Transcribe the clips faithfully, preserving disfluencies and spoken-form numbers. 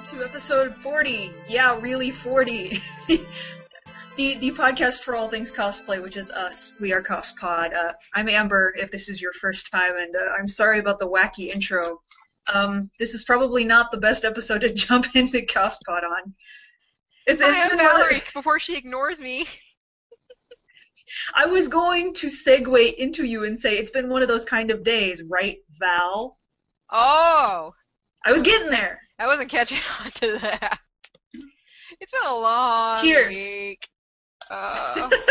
to episode forty. Yeah, really forty. the the podcast for all things cosplay, which is us. We are CosPod. Uh, I'm Amber, if this is your first time, and uh, I'm sorry about the wacky intro. Um, this is probably not the best episode to jump into CosPod on. It's, it's Hi, I'm been one of- Valerie, before she ignores me. I was going to segue into you and say it's been one of those kind of days, right, Val? Oh! I was getting there. I wasn't catching on to that. It's been a long Cheers. week. Uh, is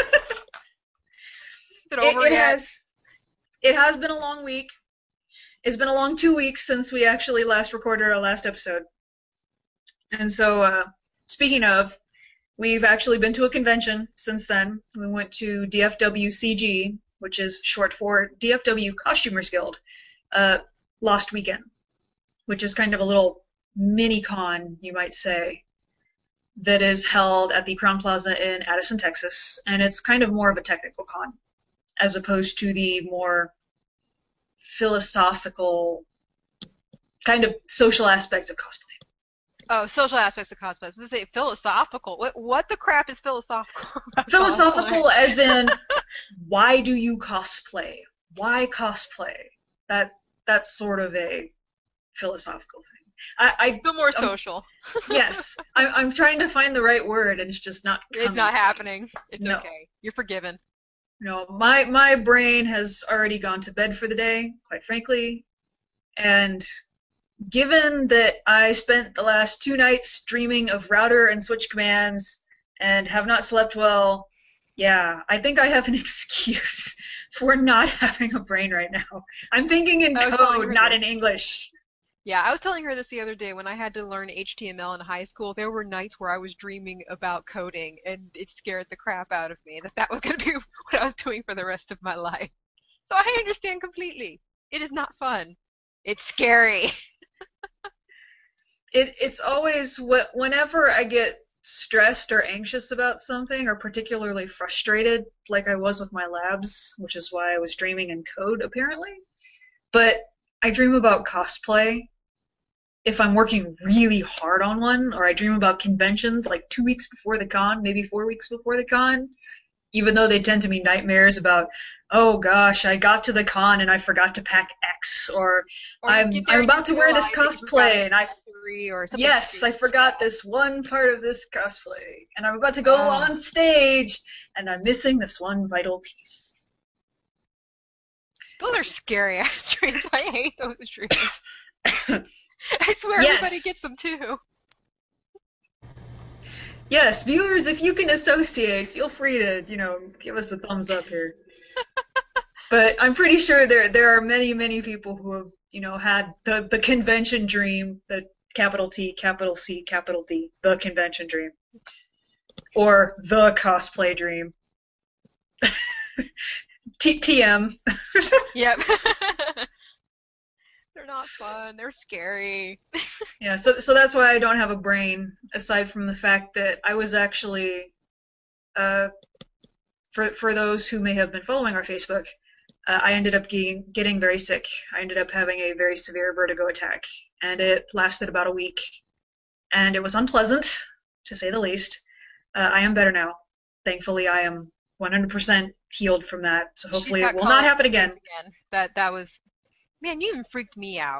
it It, over it yet? has. It has been a long week. It's been a long two weeks since we actually last recorded our last episode. And so, uh, speaking of, we've actually been to a convention since then. We went to D F W C G, which is short for D F W Costumers Guild, uh, last weekend, which is kind of a little mini-con, you might say, that is held at the Crown Plaza in Addison, Texas, and it's kind of more of a technical con, as opposed to the more philosophical, kind of social aspects of cosplay. Oh, social aspects of cosplay. So to say philosophical. What, what the crap is philosophical about Philosophical cosplay? as in, why do you cosplay? Why cosplay? That that's sort of a philosophical thing. I, I Feel more um, social. yes, I, I'm trying to find the right word, and it's just not. It's coming not to me. happening. It's No. okay. You're forgiven. No, my my brain has already gone to bed for the day, quite frankly, and given that I spent the last two nights dreaming of router and switch commands and have not slept well, yeah, I think I have an excuse for not having a brain right now. I'm thinking in I was telling code, her not this. in English. Yeah, I was telling her this the other day when I had to learn H T M L in high school. There were nights where I was dreaming about coding, and it scared the crap out of me that that was going to be what I was doing for the rest of my life. So I understand completely. It is not fun. It's scary. It it's always wh- whenever I get stressed or anxious about something, or particularly frustrated, like I was with my labs, which is why I was dreaming in code apparently. But I dream about cosplay if I'm working really hard on one, or I dream about conventions like two weeks before the con, maybe four weeks before the con, even though they tend to be nightmares about, oh gosh, I got to the con and I forgot to pack X, or, Or you I'm get there I'm and you about to wear this realize that you forgot cosplay an and I accessory or something yes, I stupid. forgot this one part of this cosplay, and I'm about to go Ah. on stage and I'm missing this one vital piece. Those are scary ass dreams. I hate those dreams. I swear Yes. everybody gets them too. Yes, viewers, if you can associate, feel free to, you know, give us a thumbs up here. But I'm pretty sure there there are many, many people who have, you know, had the, the convention dream, the capital T, capital C, capital D, the convention dream. Or the cosplay dream. T TM. Yep. They're not fun. They're scary. Yeah, so so that's why I don't have a brain, aside from the fact that I was actually, uh, for for those who may have been following our Facebook, uh, I ended up getting getting very sick. I ended up having a very severe vertigo attack, and it lasted about a week, and it was unpleasant, to say the least. Uh, I am better now. Thankfully, I am one hundred percent healed from that, so hopefully She's it got will color not happen in her again. face again. That that was, man. You even freaked me out.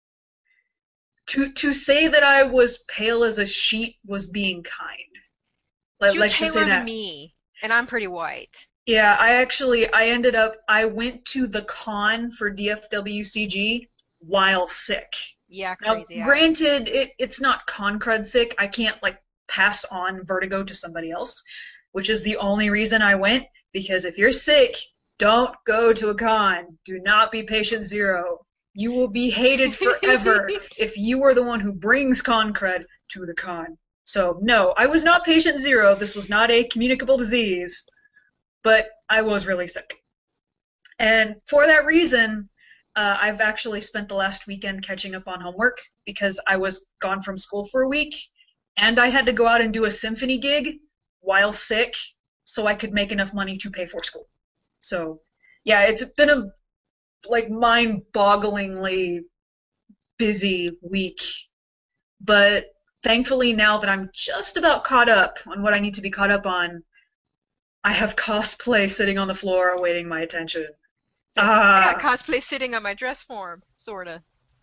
To to say that I was pale as a sheet was being kind. Let, She was let's just say paler that. than me, and I'm pretty white. Yeah, I actually, I ended up, I went to the con for D F W C G while sick. Yeah, Now, crazy. granted, it, it's not con crud sick. I can't, like, pass on vertigo to somebody else, which is the only reason I went, because if you're sick, don't go to a con. Do not be patient zero. You will be hated forever if you are the one who brings con crud to the con. So, no, I was not patient zero. This was not a communicable disease. But I was really sick. And for that reason, uh, I've actually spent the last weekend catching up on homework because I was gone from school for a week, and I had to go out and do a symphony gig while sick so I could make enough money to pay for school. So, yeah, it's been a, like, mind-bogglingly busy week. But thankfully, now that I'm just about caught up on what I need to be caught up on, I have cosplay sitting on the floor awaiting my attention. I got Ah, cosplay sitting on my dress form, sorta.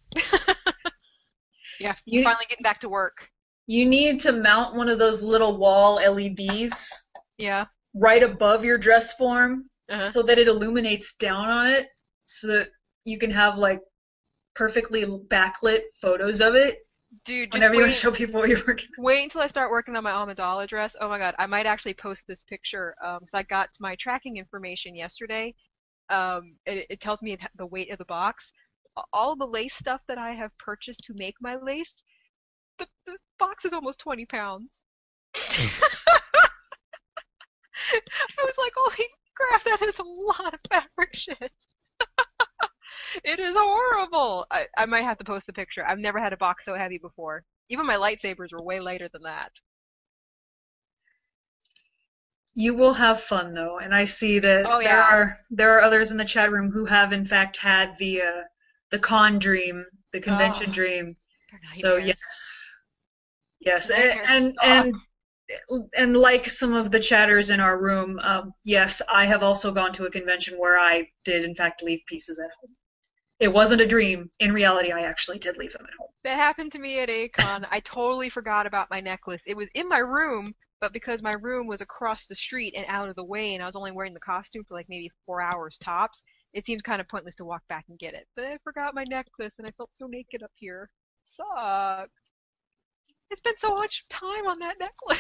Yeah, you finally getting back to work. you need to mount one of those little wall L E Ds Yeah. right above your dress form Uh-huh. so that it illuminates down on it so that you can have like perfectly backlit photos of it Dude, just whenever you want to wait show people what you're working wait until I start working on my Amidala dress. Oh my god, I might actually post this picture um 'cause I got my tracking information yesterday. Um it, it tells me the weight of the box. All the lace stuff that I have purchased to make my lace, the, the box is almost twenty pounds. I was like, holy crap, that is a lot of fabric shit. It is horrible. I, I might have to post a picture. I've never had a box so heavy before. Even my lightsabers were way lighter than that. You will have fun though, and I see that Oh there yeah. are there are others in the chat room who have in fact had the uh, the con dream, the convention Oh, dream. they're So yes, nightmares. yes, and Nightmares and suck. and, and like some of the chatters in our room, um, yes, I have also gone to a convention where I did in fact leave pieces at home. It wasn't a dream. In reality, I actually did leave them at home. That happened to me at A-Kon. I totally forgot about my necklace. It was in my room, but because my room was across the street and out of the way, and I was only wearing the costume for like maybe four hours tops, it seemed kind of pointless to walk back and get it. But I forgot my necklace, and I felt so naked up here. Sucked. I spent so much time on that necklace.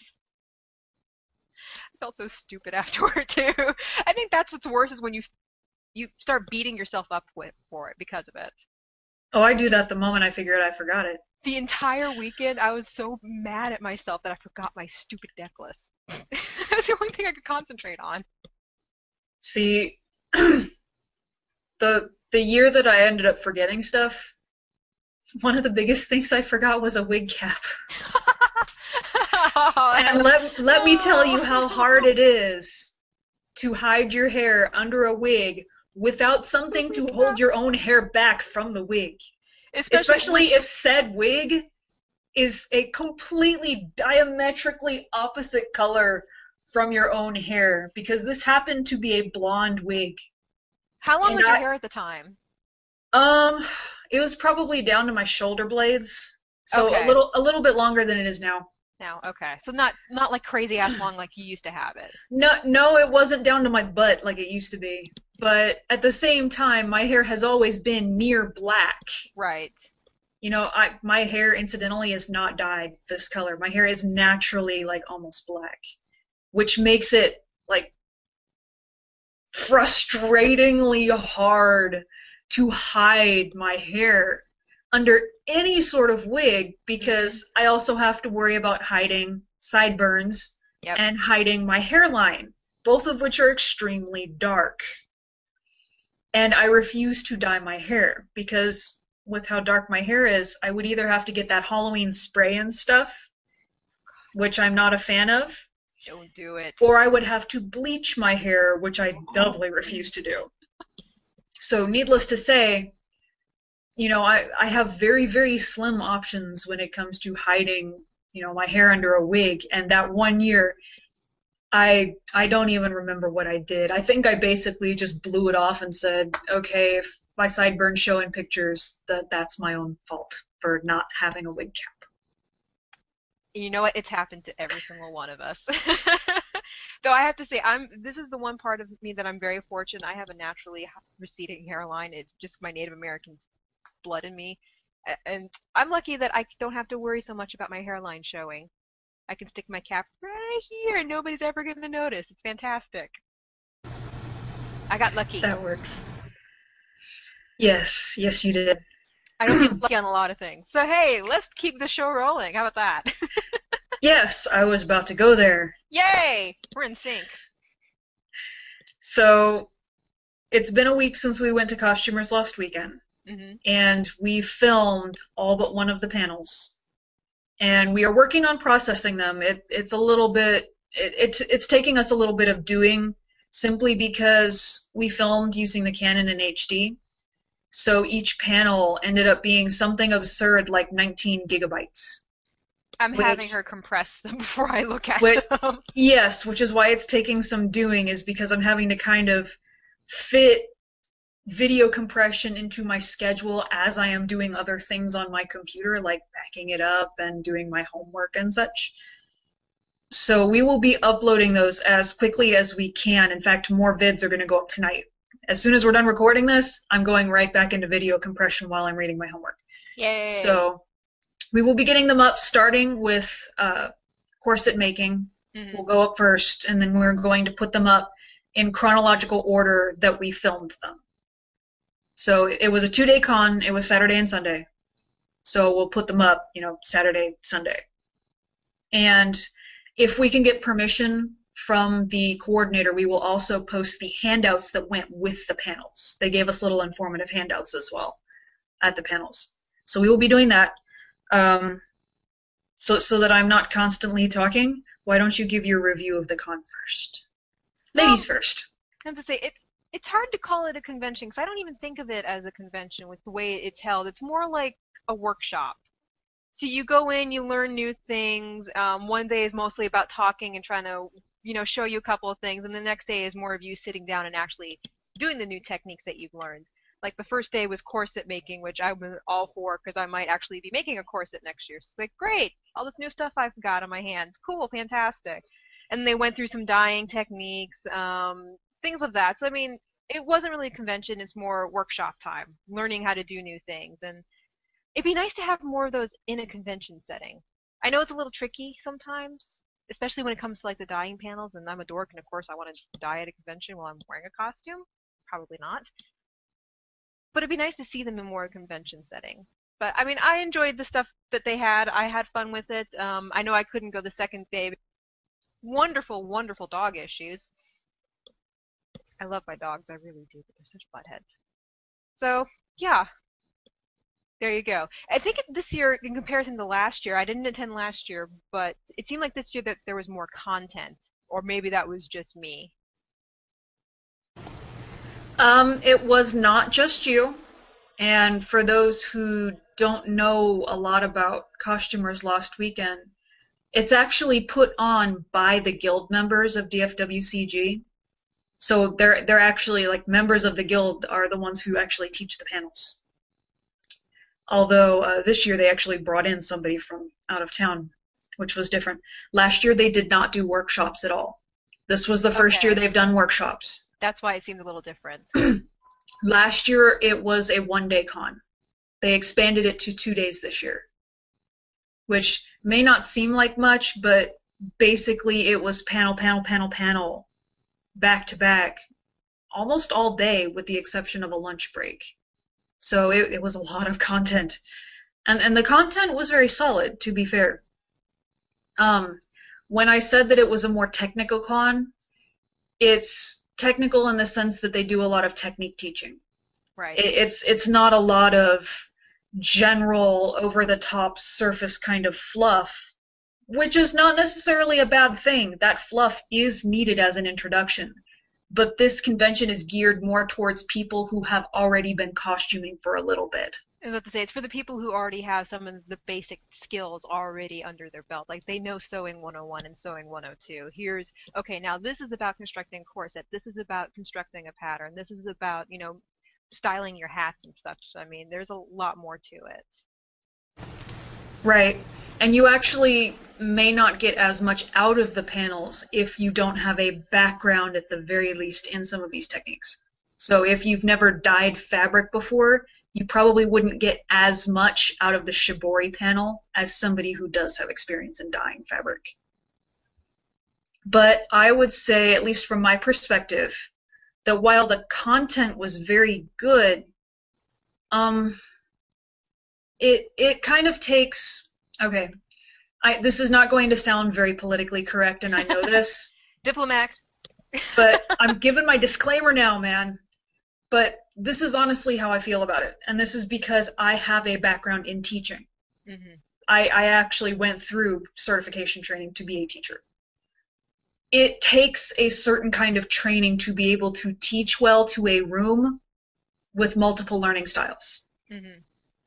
I felt so stupid afterward too. I think that's what's worse is when you you start beating yourself up with for it because of it. Oh, I do that the moment I figured I forgot it. The entire weekend, I was so mad at myself that I forgot my stupid necklace. That's the only thing I could concentrate on. See, the the year that I ended up forgetting stuff, one of the biggest things I forgot was a wig cap. And let let me tell you how hard it is to hide your hair under a wig without something to hold your own hair back from the wig. Especially when, Especially if said wig is a completely diametrically opposite color from your own hair, because this happened to be a blonde wig. how long And was your I, hair at the time? um, it was probably down to my shoulder blades, so a Okay. little a little bit longer than it is now. Now, okay. So not not like crazy ass long like you used to have it. No, no, it wasn't down to my butt like it used to be. But at the same time, my hair has always been near black. Right. You know, I my hair incidentally is not dyed this color. My hair is naturally like almost black, which makes it like frustratingly hard to hide my hair under any sort of wig Mhm. because I also have to worry about hiding sideburns Yep. and hiding my hairline, both of which are extremely dark. And I refuse to dye my hair because with how dark my hair is, I would either have to get that Halloween spray and stuff, which I'm not a fan of, Don't do it. or I would have to bleach my hair, which I Oh. doubly refuse to do. So, needless to say, you know, I, I have very, very slim options when it comes to hiding, you know, my hair under a wig. And that one year, I I don't even remember what I did. I think I basically just blew it off and said, okay, if my sideburns show in pictures, that that's my own fault for not having a wig cap. You know what? It's happened to every single one of us. Though I have to say, I'm this is the one part of me that I'm very fortunate. I have a naturally receding hairline. It's just my Native American blood in me, and I'm lucky that I don't have to worry so much about my hairline showing. I can stick my cap right here, and nobody's ever going to notice. It's fantastic. I got lucky. That works. Yes, yes, you did. I don't get lucky on a lot of things. So hey, let's keep the show rolling. How about that? Yes, I was about to go there. Yay! We're in sync. So, it's been a week since we went to Costumers last weekend, Mhm. and we filmed all but one of the panels. And we are working on processing them. It, it's a little bit, it, it's, it's taking us a little bit of doing simply because we filmed using the Canon in H D. So each panel ended up being something absurd like nineteen gigabytes. I'm having which her compress them before I look at which them. yes, which is why it's taking some doing, is because I'm having to kind of fit video compression into my schedule as I am doing other things on my computer, like backing it up and doing my homework and such. So we will be uploading those as quickly as we can. In fact, more vids are going to go up tonight. As soon as we're done recording this, I'm going right back into video compression while I'm reading my homework. Yay! So we will be getting them up starting with uh, corset making. Mm-hmm. Will go up first, and then we're going to put them up in chronological order that we filmed them. So it was a two-day con. It was Saturday and Sunday. So we'll put them up, you know, Saturday, Sunday. And if we can get permission from the coordinator, we will also post the handouts that went with the panels. They gave us little informative handouts as well at the panels. So we will be doing that. Um, so, so that I'm not constantly talking, why don't you give your review of the con first? Ladies Well, first. I have to say, it, it's hard to call it a convention because I don't even think of it as a convention with the way it's held. It's more like a workshop. So you go in, you learn new things. Um, one day is mostly about talking and trying to, you know, show you a couple of things, and the next day is more of you sitting down and actually doing the new techniques that you've learned. Like the first day was corset making, which I was all for because I might actually be making a corset next year. So it's like, great, all this new stuff I've got on my hands. Cool, fantastic. And they went through some dyeing techniques, um, things of that. So, I mean, it wasn't really a convention. It's more workshop time, learning how to do new things. And it'd be nice to have more of those in a convention setting. I know it's a little tricky sometimes, especially when it comes to like the dyeing panels, and I'm a dork, and of course I want to dye at a convention while I'm wearing a costume. Probably not. But it'd be nice to see them in more convention setting. But I mean, I enjoyed the stuff that they had. I had fun with it. Um, I know I couldn't go the second day. Wonderful, wonderful dog issues. I love my dogs, I really do, but they're such buttheads. So, yeah, there you go. I think this year, in comparison to last year, I didn't attend last year, but it seemed like this year that there was more content, or maybe that was just me. Um, it was not just you. And for those who don't know a lot about Costumers Lost Weekend, it's actually put on by the guild members of D F W C G. So they're they're actually like members of the guild are the ones who actually teach the panels. Although uh, this year they actually brought in somebody from out of town, which was different. Last year they did not do workshops at all. This was the first Okay. year they've done workshops. That's why it seemed a little different. Last year it was a one-day con. They expanded it to two days this year, which may not seem like much, but basically it was panel, panel, panel, panel, back to back, almost all day with the exception of a lunch break. So it, it was a lot of content. And, and the content was very solid, to be fair. Um, when I said that it was a more technical con, it's technical in the sense that they do a lot of technique teaching. Right. It, it's it's not a lot of general, over-the-top surface kind of fluff, which is not necessarily a bad thing. That fluff is needed as an introduction. But this convention is geared more towards people who have already been costuming for a little bit. I was about to say, it's for the people who already have some of the basic skills already under their belt. Like, they know sewing one oh one and sewing one oh two. Here's, okay, now this is about constructing a corset. This is about constructing a pattern. This is about, you know, styling your hats and stuff. I mean, there's a lot more to it. Right. And you actually may not get as much out of the panels if you don't have a background, at the very least, in some of these techniques. So if you've never dyed fabric before, you probably wouldn't get as much out of the shibori panel as somebody who does have experience in dyeing fabric. But I would say, at least from my perspective, that while the content was very good, um, it it kind of takes, okay, I, this is not going to sound very politically correct, and I know this. Diplomat. But I'm giving my disclaimer now, man. But this is honestly how I feel about it, and this is because I have a background in teaching. Mm-hmm. I, I actually went through certification training to be a teacher. It takes a certain kind of training to be able to teach well to a room with multiple learning styles. Mm-hmm.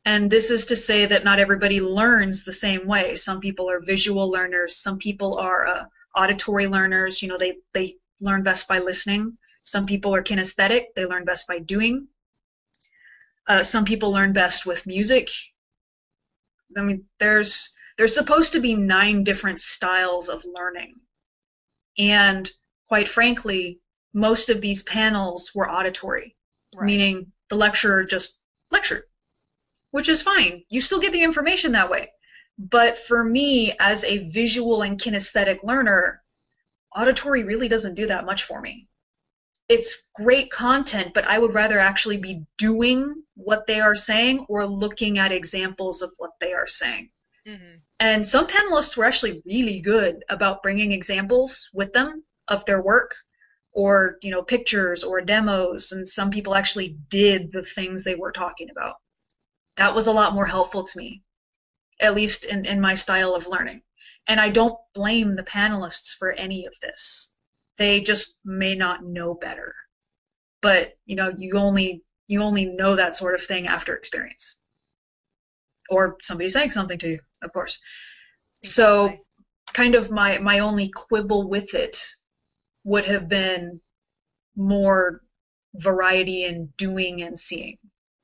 And this is to say that not everybody learns the same way. Some people are visual learners. Some people are uh, auditory learners. You know, they, they learn best by listening. Some people are kinesthetic. They learn best by doing. Uh, some people learn best with music. I mean, there's there's supposed to be nine different styles of learning. And quite frankly, most of these panels were auditory, Right. meaning the lecturer just lectured, which is fine. You still get the information that way. But for me, as a visual and kinesthetic learner, auditory really doesn't do that much for me. It's great content, but I would rather actually be doing what they are saying or looking at examples of what they are saying. Mm-hmm. And some panelists were actually really good about bringing examples with them of their work, or, you know, pictures or demos, and some people actually did the things they were talking about. That was a lot more helpful to me, at least in, in my style of learning. And I don't blame the panelists for any of this. They just may not know better. But, you know, you only you only know that sort of thing after experience. Or somebody saying something to you, of course. Exactly. So kind of my, my only quibble with it would have been more variety in doing and seeing.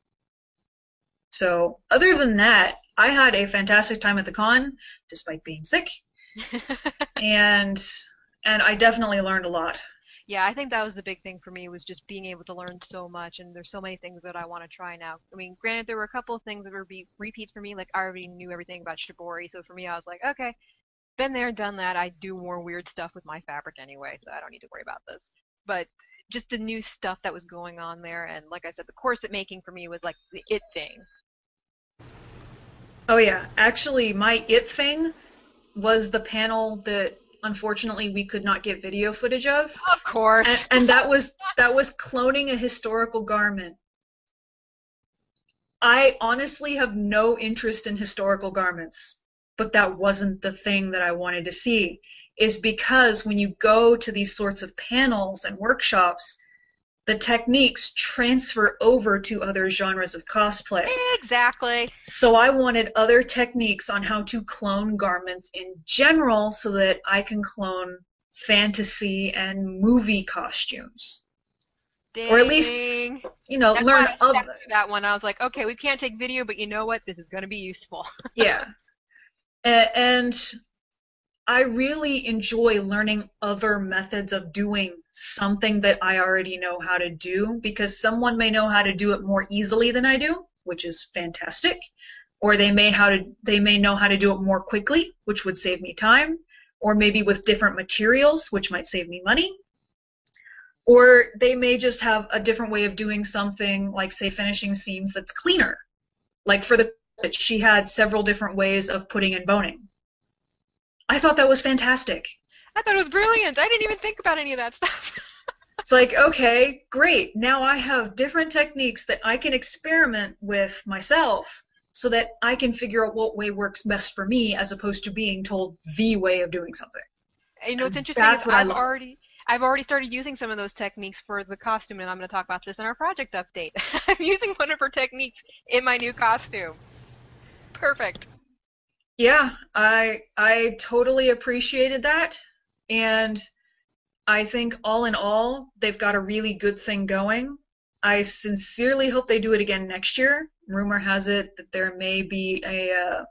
So other than that, I had a fantastic time at the con, despite being sick, and and I definitely learned a lot. Yeah, I think that was the big thing for me, was just being able to learn so much, and there's so many things that I want to try now. I mean, granted, there were a couple of things that were be repeats for me, like I already knew everything about shibori, so for me, I was like, okay, been there, done that. I do more weird stuff with my fabric anyway, so I don't need to worry about this. But just the new stuff that was going on there, and like I said, the corset making for me was like the it thing. Oh yeah, actually, my it thing was the panel that unfortunately we could not get video footage of, Of course. and, and that was that was cloning a historical garment. I honestly have no interest in historical garments, but that wasn't the thing that I wanted to see. Is because when you go to these sorts of panels and workshops, the techniques transfer over to other genres of cosplay. Exactly. So I wanted other techniques on how to clone garments in general so that I can clone fantasy and movie costumes. Dang. Or at least, you know, That's learn why I of stepped through that one. I was like, okay, we can't take video, but you know what? This is going to be useful. Yeah. And I really enjoy learning other methods of doing something that I already know how to do, because someone may know how to do it more easily than I do, which is fantastic, or they may how to they may know how to do it more quickly, which would save me time, or maybe with different materials, which might save me money, or they may just have a different way of doing something, like say finishing seams, that's cleaner. Like for the she had several different ways of putting and boning. I thought that was fantastic. I thought it was brilliant. I didn't even think about any of that stuff. It's like, okay, great. Now I have different techniques that I can experiment with myself so that I can figure out what way works best for me, as opposed to being told the way of doing something. You know, what's interesting That's is what I I've love. already I've already started using some of those techniques for the costume, and I'm going to talk about this in our project update. I'm using one of her techniques in my new costume. Perfect. Yeah, I I totally appreciated that, and I think all in all, they've got a really good thing going. I sincerely hope they do it again next year. Rumor has it that there may be a uh,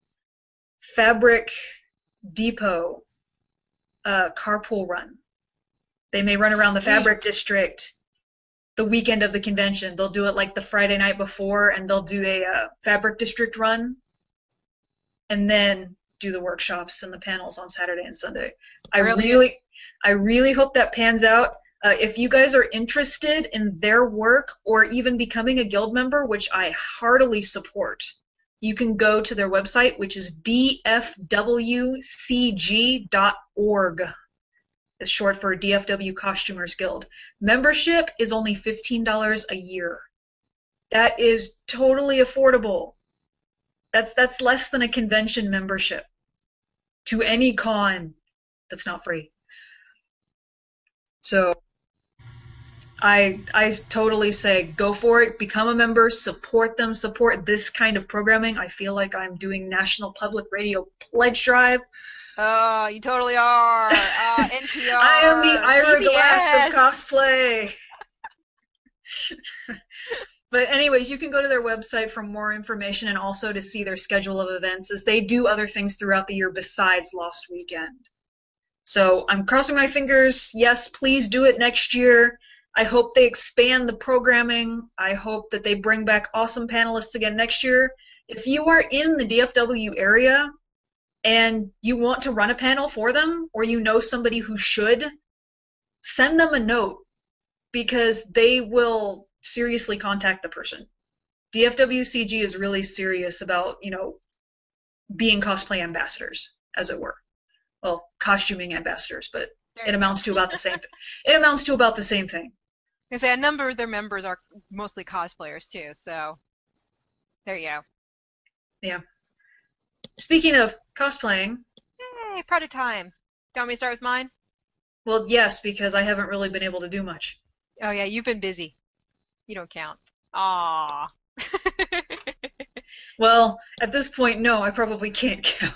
fabric depot uh, carpool run. They may run around the fabric district the weekend of the convention. They'll do it like the Friday night before, and they'll do a uh, fabric district run, and then do the workshops and the panels on Saturday and Sunday. I Brilliant. really, I really hope that pans out. Uh, if you guys are interested in their work or even becoming a guild member, which I heartily support, you can go to their website, which is d f w c g dot org. It's short for D F W Costumers Guild. Membership is only fifteen dollars a year. That is totally affordable. That's that's less than a convention membership to any con that's not free. So I I totally say go for it, become a member, support them, support this kind of programming. I feel like I'm doing National Public Radio pledge drive. Oh, you totally are. Uh, I am the N P R, Ira Glass of P B S. cosplay. But anyways, you can go to their website for more information and also to see their schedule of events, as they do other things throughout the year besides Lost Weekend. So I'm crossing my fingers. Yes, please do it next year. I hope they expand the programming. I hope that they bring back awesome panelists again next year. If you are in the D F W area and you want to run a panel for them, or you know somebody who should, send them a note, because they will seriously contact the person. D F W C G is really serious about, you know, being cosplay ambassadors, as it were. Well, costuming ambassadors, but it amounts to about the same thing. It amounts to about the same thing. I say a number of their members are mostly cosplayers too, so there you go. Yeah. Speaking of cosplaying. Hey, project time. Do you want me to start with mine? Well, yes, because I haven't really been able to do much. Oh yeah, you've been busy. You don't count. Aww. Well, at this point, no, I probably can't count.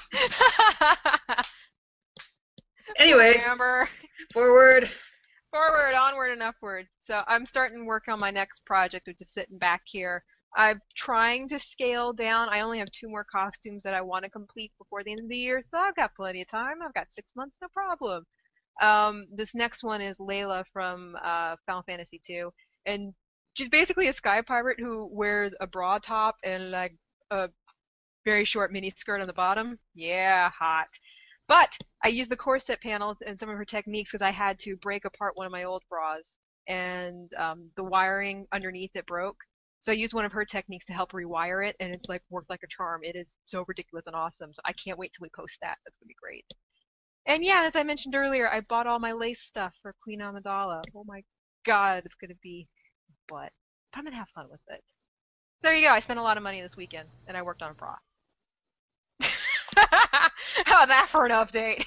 Anyways, Amber. forward. Forward, onward, and upward. So I'm starting work on my next project, which is sitting back here. I'm trying to scale down. I only have two more costumes that I want to complete before the end of the year, so I've got plenty of time. I've got six months, no problem. Um, this next one is Layla from uh, Final Fantasy two, and she's basically a sky pirate who wears a bra top and like a very short mini skirt on the bottom. Yeah, hot. But I used the corset panels and some of her techniques because I had to break apart one of my old bras, and um, the wiring underneath it broke. So I used one of her techniques to help rewire it, and it's like worked like a charm. It is so ridiculous and awesome. So I can't wait till we post that. That's gonna be great. And yeah, as I mentioned earlier, I bought all my lace stuff for Queen Amidala. Oh my god, it's gonna be butt. But I'm gonna have fun with it. So there you go. I spent a lot of money this weekend, and I worked on a bra. How about that for an update?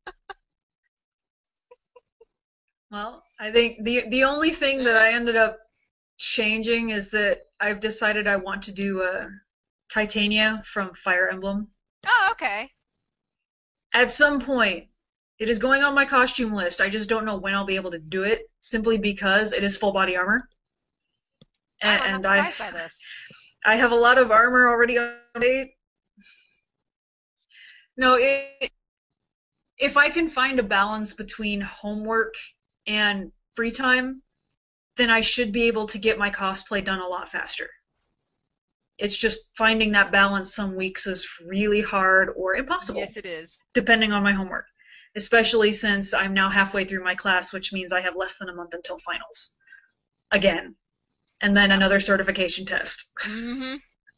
Well, I think the the only thing that I ended up changing is that I've decided I want to do a Titania from Fire Emblem. Oh, okay. At some point, it is going on my costume list. I just don't know when I'll be able to do it, simply because it is full body armor. And, I'm and I, surprised by this. I have a lot of armor already on date. No, it, if I can find a balance between homework and free time, then I should be able to get my cosplay done a lot faster. It's just finding that balance some weeks is really hard or impossible. Yes, it is. Depending on my homework. Especially since I'm now halfway through my class, which means I have less than a month until finals. Again. And then another certification test. Mm-hmm.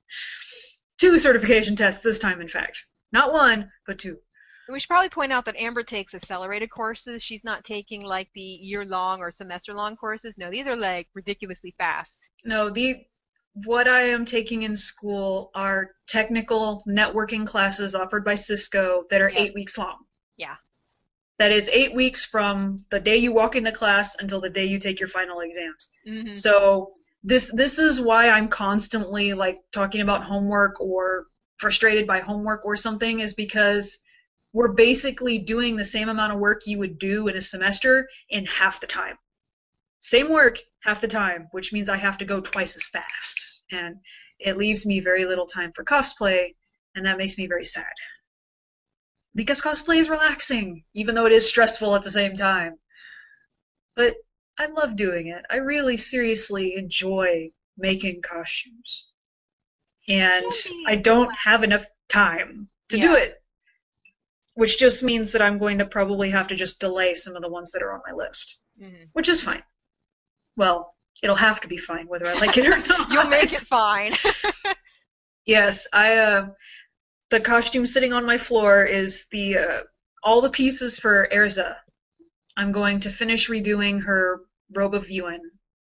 Two certification tests this time, in fact. Not one, but two. We should probably point out that Amber takes accelerated courses. She's not taking like the year-long or semester-long courses. No, these are like ridiculously fast. No, the what I am taking in school are technical networking classes offered by Cisco that are Yeah. eight weeks long. Yeah. That is eight weeks from the day you walk into class until the day you take your final exams. Mm-hmm. So this this is why I'm constantly like talking about homework or frustrated by homework or something, is because we're basically doing the same amount of work you would do in a semester in half the time. Same work, half the time, which means I have to go twice as fast. And it leaves me very little time for cosplay, and that makes me very sad. Because cosplay is relaxing, even though it is stressful at the same time. But I love doing it. I really seriously enjoy making costumes. And I don't have enough time to Yeah. do it. Which just means that I'm going to probably have to just delay some of the ones that are on my list. Mm-hmm. Which is fine. Well, it'll have to be fine whether I like it or not. You'll make it fine. Yes, I uh the costume sitting on my floor is the uh, all the pieces for Erza. I'm going to finish redoing her robe of Yuan,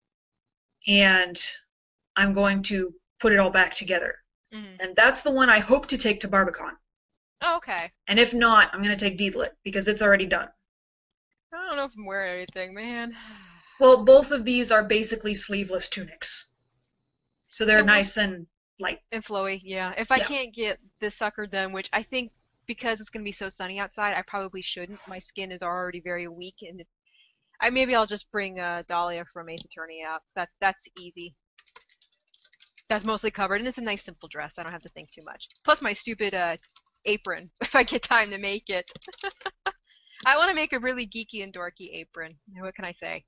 and I'm going to put it all back together. Mm-hmm. And that's the one I hope to take to Barbicon. Oh, okay. And if not, I'm going to take Deedlit, because it's already done. I don't know if I'm wearing anything, man. Well, both of these are basically sleeveless tunics. So they're It will nice and light. and flowy, yeah. If I Yeah. can't get this sucker done, which I think because it's gonna be so sunny outside, I probably shouldn't. My skin is already very weak, and it, I maybe I'll just bring uh, Dahlia from Ace Attorney out. That that's easy. That's mostly covered, and it's a nice simple dress. I don't have to think too much. Plus my stupid uh apron, if I get time to make it. I want to make a really geeky and dorky apron. What can I say?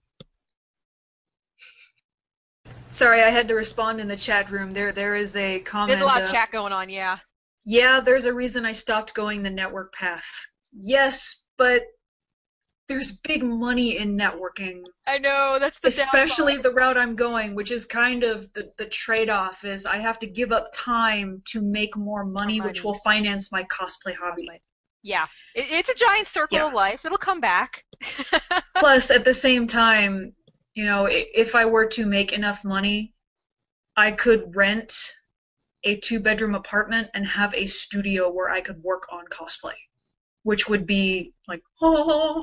Sorry, I had to respond in the chat room. There, there is a There's a comment. lot of Uh, chat going on, yeah. yeah, there's a reason I stopped going the network path. Yes, but there's big money in networking, I know, that's the especially downside. the route I'm going, which is kind of the, the trade-off is I have to give up time to make more More money, which money. will finance my cosplay hobby. Cosplay. Yeah. It, it's a giant circle Yeah. of life. It'll come back. Plus, at the same time, you know, i- if I were to make enough money, I could rent a two-bedroom apartment and have a studio where I could work on cosplay, which would be like, oh,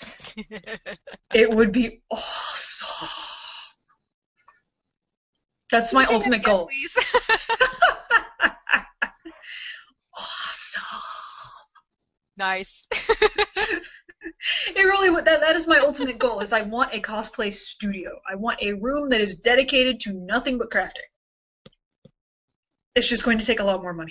it would be awesome. That's my ultimate Yes, goal. please. Awesome. Nice. It really would. That that is my ultimate goal. Is I want a cosplay studio. I want a room that is dedicated to nothing but crafting. It's just going to take a lot more money.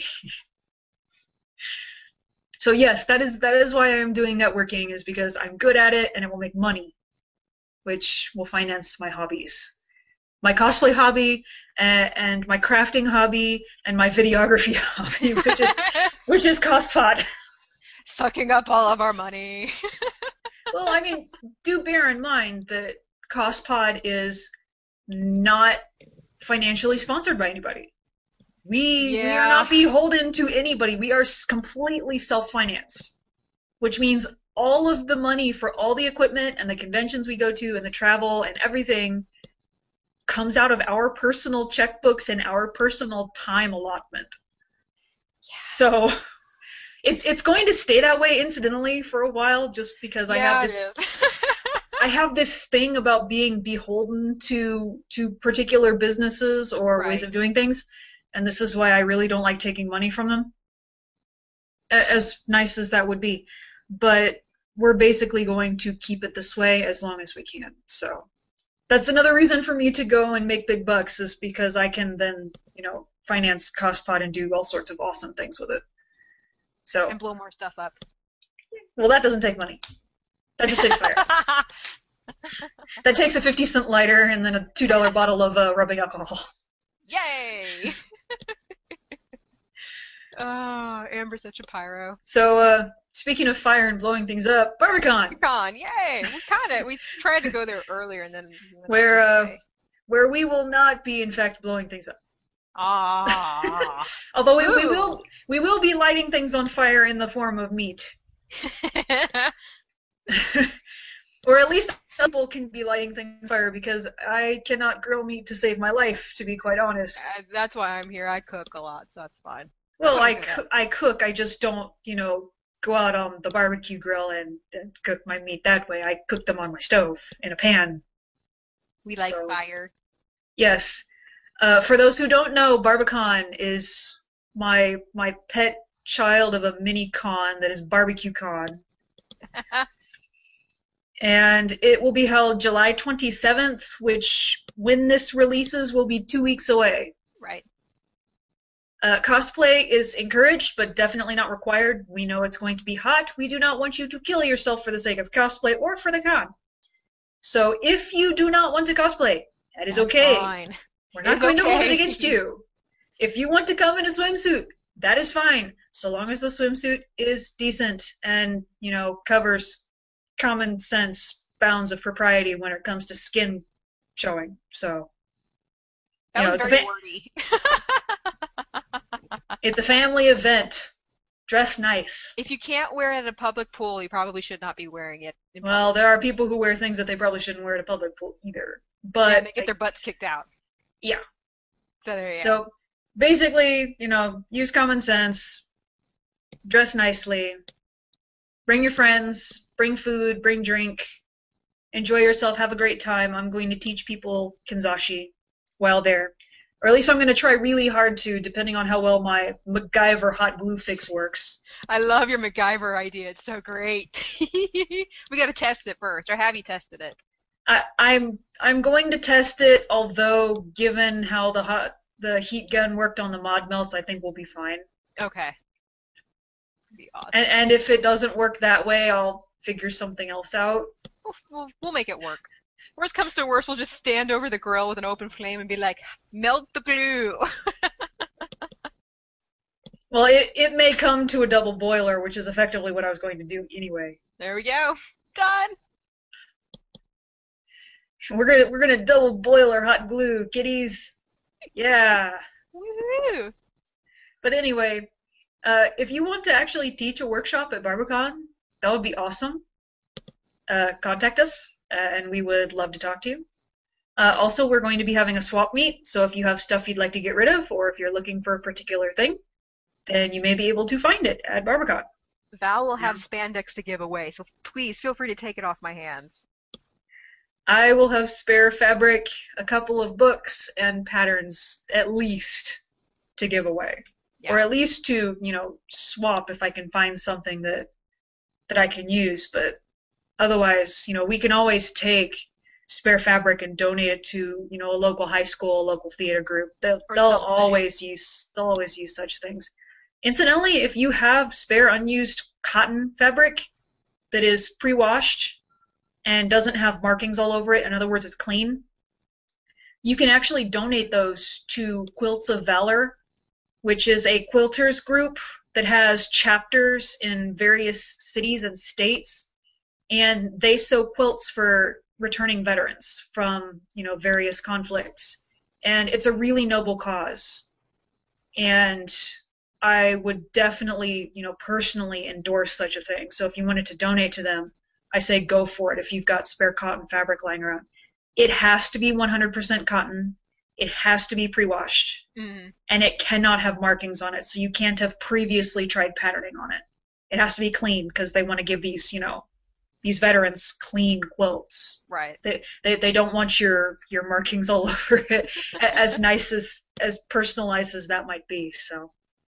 So yes, that is that is why I am doing networking, is because I'm good at it and it will make money, which will finance my hobbies. My cosplay hobby and, and my crafting hobby and my videography hobby, which is which is CosPod. Sucking up all of our money. Well, I mean, do bear in mind that CosPod is not financially sponsored by anybody. We we are Yeah. not beholden to anybody. We are s- completely self-financed, which means all of the money for all the equipment and the conventions we go to and the travel and everything comes out of our personal checkbooks and our personal time allotment. So it, it's going to stay that way incidentally for a while, just because I have Yeah, it this is. I have this thing about being beholden to to particular businesses or ways Right. of doing things, and this is why I really don't like taking money from them. A- As nice as that would be, but we're basically going to keep it this way as long as we can. So that's another reason for me to go and make big bucks, is because I can then, you know, finance CosPod and do all sorts of awesome things with it. So, And blow more stuff up. well, that doesn't take money. That just takes fire. That takes a fifty cent lighter and then a two dollar bottle of uh, rubbing alcohol. Yay! Oh, Amber's such a pyro. So, uh, speaking of fire and blowing things up, BarbaCon, Con, yay! We kind of we tried to go there earlier and then went where this uh, way. where we will not be, in fact, blowing things up. Ah. Although we, we Ooh. will we will be lighting things on fire in the form of meat, or at least people can be lighting things on fire, because I cannot grill meat to save my life, to be quite honest. Uh, That's why I'm here. I cook a lot, so that's fine. Well, what I'm I, good coo- I cook. I just don't, you know, go out on the barbecue grill and, and cook my meat that way. I cook them on my stove in a pan. We like So, fire. yes. Uh, for those who don't know, BarbaCon is my my pet child of a mini con that is Barbecue Con. And it will be held July twenty-seventh, which, when this releases, will be two weeks away. Right. Uh, cosplay is encouraged, but definitely not required. We know it's going to be hot. We do not want you to kill yourself for the sake of cosplay or for the con. So if you do not want to cosplay, that is That's okay. fine. We're It not is going to hold okay. it against you. If you want to come in a swimsuit, that is fine, so long as the swimsuit is decent and, you know, covers common sense bounds of propriety when it comes to skin showing. So, That you know, was it's a very fa- wordy. it's a family event. Dress nice. If you can't wear it at a public pool, you probably should not be wearing it in Well, public. there are people who wear things that they probably shouldn't wear at a public pool either. Yeah, But they get their butts kicked out. yeah. So there you go. So basically, you know, use common sense, dress nicely, bring your friends, bring food, bring drink, enjoy yourself, have a great time. I'm going to teach people Kanzashi while there. Or at least I'm going to try really hard to, depending on how well my MacGyver hot glue fix works. I love your MacGyver idea. It's so great. We gotta test it first, or have you tested it? I, I'm I'm going to test it, although given how the hot the heat gun worked on the mod melts, I think we'll be fine. Okay. That'd be awesome. And and if it doesn't work that way, I'll figure something else out. We'll, we'll, we'll make it work. Worst comes to worst, we'll just stand over the grill with an open flame and be like, melt the glue. Well, it, it may come to a double boiler, which is effectively what I was going to do anyway. There we go. Done. We're gonna we're gonna double boiler hot glue, kiddies. Yeah. Woohoo. But anyway, uh, if you want to actually teach a workshop at BarbaCon, that would be awesome. Uh, contact us, uh, and we would love to talk to you. Uh, also, we're going to be having a swap meet, so if you have stuff you'd like to get rid of, or if you're looking for a particular thing, then you may be able to find it at BarbaCon. Val will have spandex to give away, so please feel free to take it off my hands. I will have spare fabric, a couple of books, and patterns, at least, to give away. Yeah. Or at least to, you know, swap if I can find something that that I can use. But otherwise, you know, we can always take spare fabric and donate it to, you know, a local high school, a local theater group. They'll, they'll always use they'll always use such things. Incidentally, if you have spare unused cotton fabric that is pre-washed and doesn't have markings all over it, in other words, it's clean, you can actually donate those to Quilts of Valor, which is a quilters group that has chapters in various cities and states, and they sew quilts for returning veterans from, you know, various conflicts. And it's a really noble cause. And I would definitely, you know, personally endorse such a thing. So if you wanted to donate to them, I say go for it if you've got spare cotton fabric lying around. It has to be one hundred percent cotton. It has to be pre-washed. Mm. And it cannot have markings on it, so you can't have previously tried patterning on it. It has to be clean because they want to give these, you know, these veterans clean quilts. Right. They they, they don't want your, your markings all over it, as nice as, as personalized as that might be. So.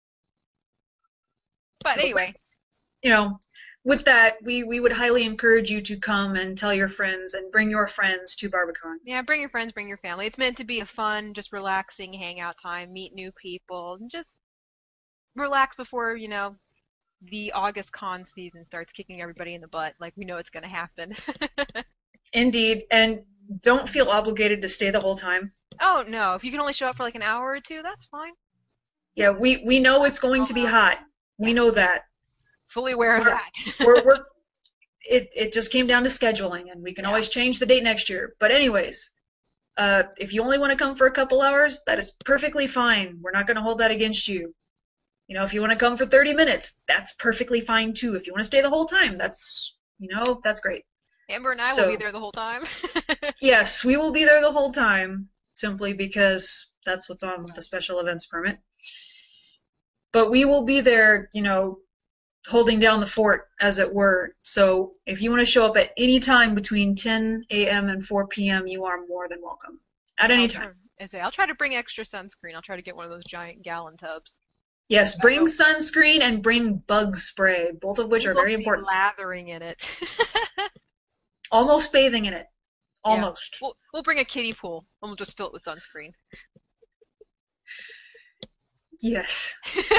But so, anyway. You know, with that, we, we would highly encourage you to come and tell your friends and bring your friends to BarbaCon. Yeah, bring your friends, bring your family. It's meant to be a fun, just relaxing hangout time, meet new people, and just relax before, you know, the August con season starts kicking everybody in the butt like we know it's going to happen. Indeed, and don't feel obligated to stay the whole time. Oh, no. If you can only show up for like an hour or two, that's fine. Yeah, we, we know it's going to be hot. We know that. Fully aware of we're, that. we're, we're, it, it just came down to scheduling, and we can Yeah. always change the date next year. But anyways, uh, if you only want to come for a couple hours, that is perfectly fine. We're not going to hold that against you. You know, if you want to come for thirty minutes, that's perfectly fine too. If you want to stay the whole time, that's, you know, that's great. Amber and I So- will be there the whole time. Yes, we will be there the whole time, simply because that's what's on the special events permit. But we will be there, you know, holding down the fort, as it were. So if you want to show up at any time between ten a m and four p m, you are more than welcome. At any I'll time. try- I say, I'll try to bring extra sunscreen. I'll try to get one of those giant gallon tubs. Yes, bring sunscreen and bring bug spray, both of which are We'll very be important. lathering in it. Almost bathing in it. Almost. We'll, we'll bring a kiddie pool, and we'll just fill it with sunscreen. Yes.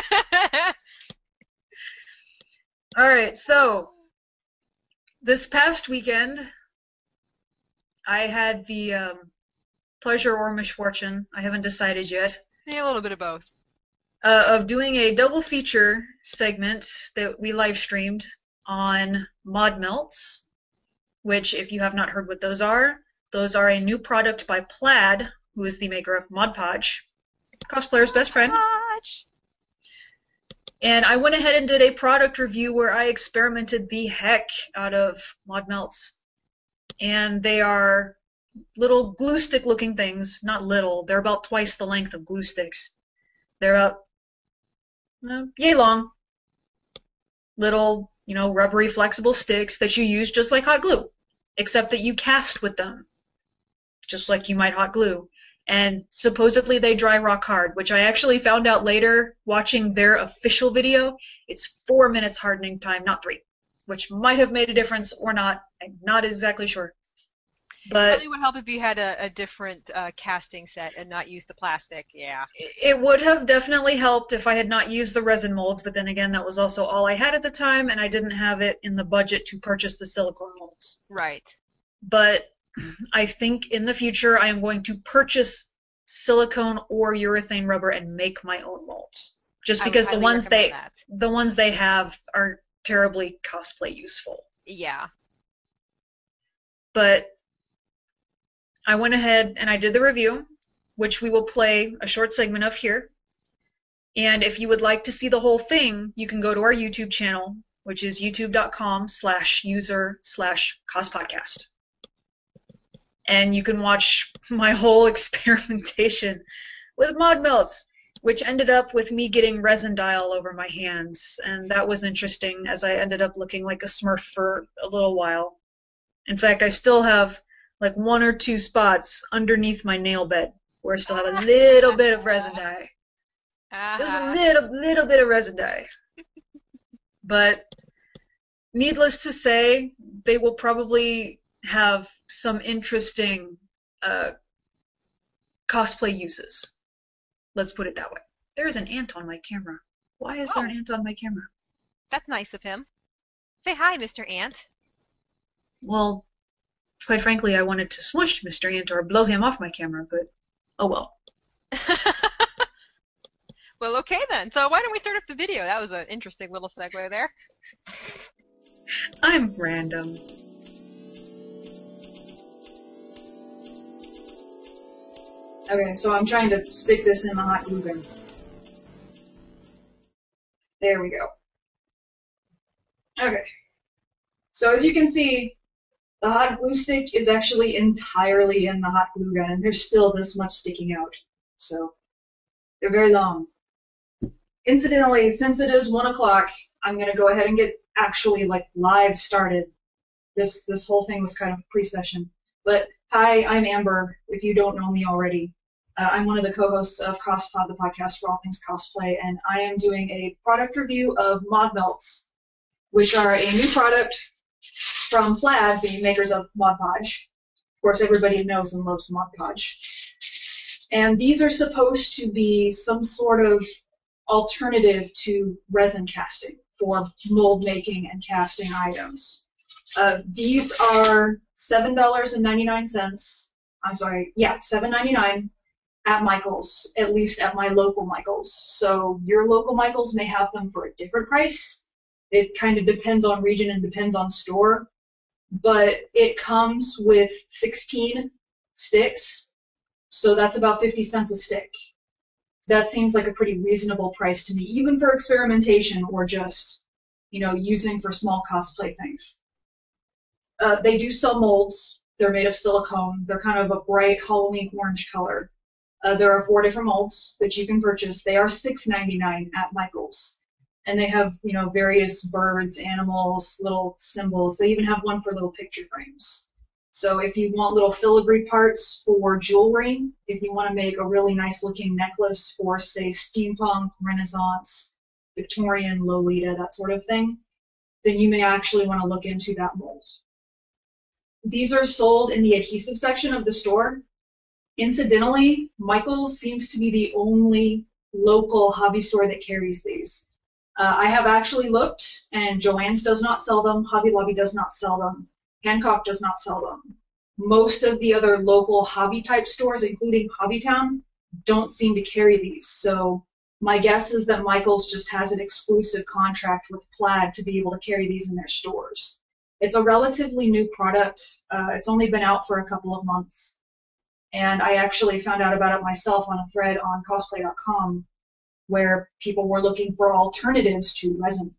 All right, so this past weekend, I had the um, pleasure or misfortune, I haven't decided yet, Yeah, a little bit of both. uh, of doing a double feature segment that we live streamed on Mod Melts, which, if you have not heard what those are, those are a new product by Plaid, who is the maker of Mod Podge, cosplayer's best friend. Watch. And I went ahead and did a product review where I experimented the heck out of Mod Melts. And they are little glue stick looking things. Not little, they're about twice the length of glue sticks. They're about uh, yay long. Little, you know, rubbery flexible sticks that you use just like hot glue. except that you cast with them, just like you might hot glue. And supposedly they dry rock hard, which I actually found out later watching their official video. It's four minutes hardening time, not three, which might have made a difference or not. I'm not exactly sure. But Probably would help if you had a, a different uh, casting set and not use the plastic. Yeah. it would have definitely helped if I had not used the resin molds, but then again, that was also all I had at the time, and I didn't have it in the budget to purchase the silicone molds. Right. But I think in the future I am going to purchase silicone or urethane rubber and make my own molds. Just because the ones they that. the ones they have are terribly cosplay useful. Yeah. But I went ahead and I did the review, which we will play a short segment of here. And if you would like to see the whole thing, you can go to our YouTube channel, which is youtube.com slash user slash cospodcast. And you can watch my whole experimentation with Mod Melts, which ended up with me getting resin dye all over my hands. And that was interesting, as I ended up looking like a Smurf for a little while. In fact, I still have like one or two spots underneath my nail bed where I still have a little bit of resin dye. Uh-huh. Just a little, little bit of resin dye. But needless to say, they will probably have some interesting uh, cosplay uses. Let's put it that way. There is an ant on my camera. Why is Oh. there an ant on my camera? That's nice of him. Say hi, Mister Ant. Well, quite frankly, I wanted to smush Mister Ant or blow him off my camera, but oh well. Well, okay then. So why don't we start up the video? That was an interesting little segue there. I'm random. Okay, so I'm trying to stick this in the hot glue gun. There we go. Okay. So as you can see, the hot glue stick is actually entirely in the hot glue gun, and there's still this much sticking out. So they're very long. Incidentally, since it is one o'clock, I'm gonna go ahead and get actually like live started. This this whole thing was kind of pre-session. But hi, I'm Amber. If you don't know me already, uh, I'm one of the co-hosts of CosPod, the podcast for all things cosplay, and I am doing a product review of Mod Melts, which are a new product from Plaid, the makers of Mod Podge. Of course, everybody knows and loves Mod Podge. And these are supposed to be some sort of alternative to resin casting for mold making and casting items. Uh, these are seven dollars and ninety-nine cents. I'm sorry, yeah, seven ninety-nine at Michael's, at least at my local Michael's. So your local Michael's may have them for a different price. It kind of depends on region and depends on store. But it comes with sixteen sticks, so that's about fifty cents a stick. That seems like a pretty reasonable price to me, even for experimentation or just, you know, using for small cosplay things. Uh, they do sell molds. They're made of silicone. They're kind of a bright Halloween orange color. Uh, there are four different molds that you can purchase. They are six ninety-nine at Michael's. And they have, you know, various birds, animals, little symbols. They even have one for little picture frames. So if you want little filigree parts for jewelry, if you want to make a really nice looking necklace for, say, steampunk, Renaissance, Victorian, Lolita, that sort of thing, then you may actually want to look into that mold. These are sold in the adhesive section of the store. Incidentally, Michael's seems to be the only local hobby store that carries these. Uh, I have actually looked, and Joann's does not sell them, Hobby Lobby does not sell them, Hancock does not sell them. Most of the other local hobby-type stores, including Hobbytown, don't seem to carry these. So my guess is that Michael's just has an exclusive contract with Plaid to be able to carry these in their stores. It's a relatively new product. Uh, it's only been out for a couple of months. And I actually found out about it myself on a thread on cosplay dot com where people were looking for alternatives to resin.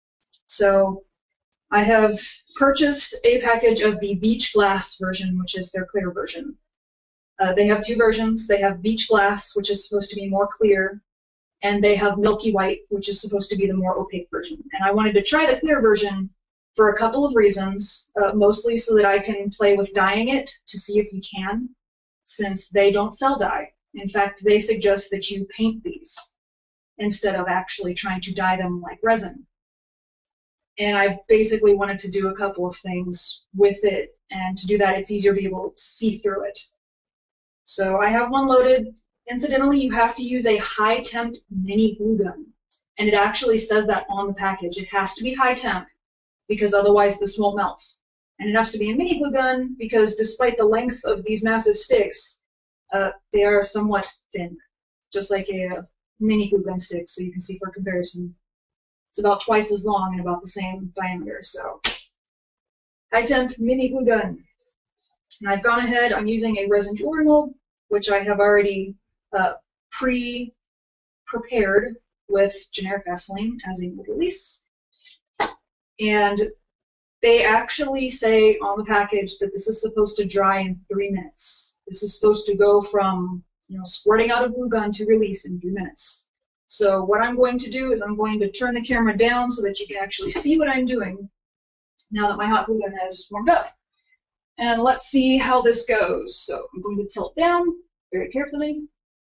So I have purchased a package of the Beach Glass version, which is their clear version. Uh, they have two versions. They have Beach Glass, which is supposed to be more clear, and they have Milky White, which is supposed to be the more opaque version. And I wanted to try the clear version for a couple of reasons, uh, mostly so that I can play with dyeing it to see if you can, since they don't sell dye. In fact, they suggest that you paint these instead of actually trying to dye them like resin. And I basically wanted to do a couple of things with it, and to do that it's easier to be able to see through it. So I have one loaded. Incidentally, you have to use a high temp mini glue gun, and it actually says that on the package. It has to be high temp because otherwise this won't melt. And it has to be a mini glue gun because despite the length of these massive sticks, uh, they are somewhat thin, just like a, a mini glue gun stick, so you can see for comparison. It's about twice as long and about the same diameter, so high temp mini glue gun. And I've gone ahead, I'm using a resin jewelry mold, which I have already uh, pre-prepared with generic Vaseline as a mold release. And they actually say on the package that this is supposed to dry in three minutes. This is supposed to go from, you know, squirting out of glue gun to release in three minutes. So what I'm going to do is I'm going to turn the camera down so that you can actually see what I'm doing now that my hot glue gun has warmed up. And let's see how this goes. So I'm going to tilt down very carefully.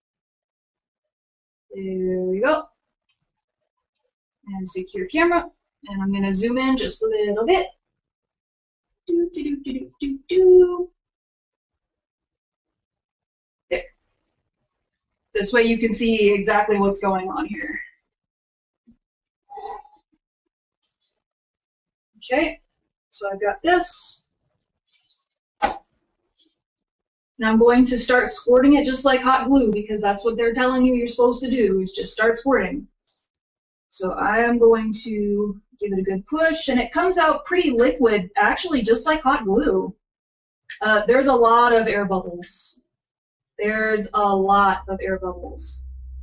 There we go. And secure camera. And I'm going to zoom in just a little bit. Do, do, do, do, do, do. There. This way you can see exactly what's going on here. Okay, so I've got this. And I'm going to start squirting it just like hot glue because that's what they're telling you you're supposed to do, is just start squirting. So I am going to give it a good push, and it comes out pretty liquid, actually just like hot glue. Uh, there's a lot of air bubbles. There's a lot of air bubbles.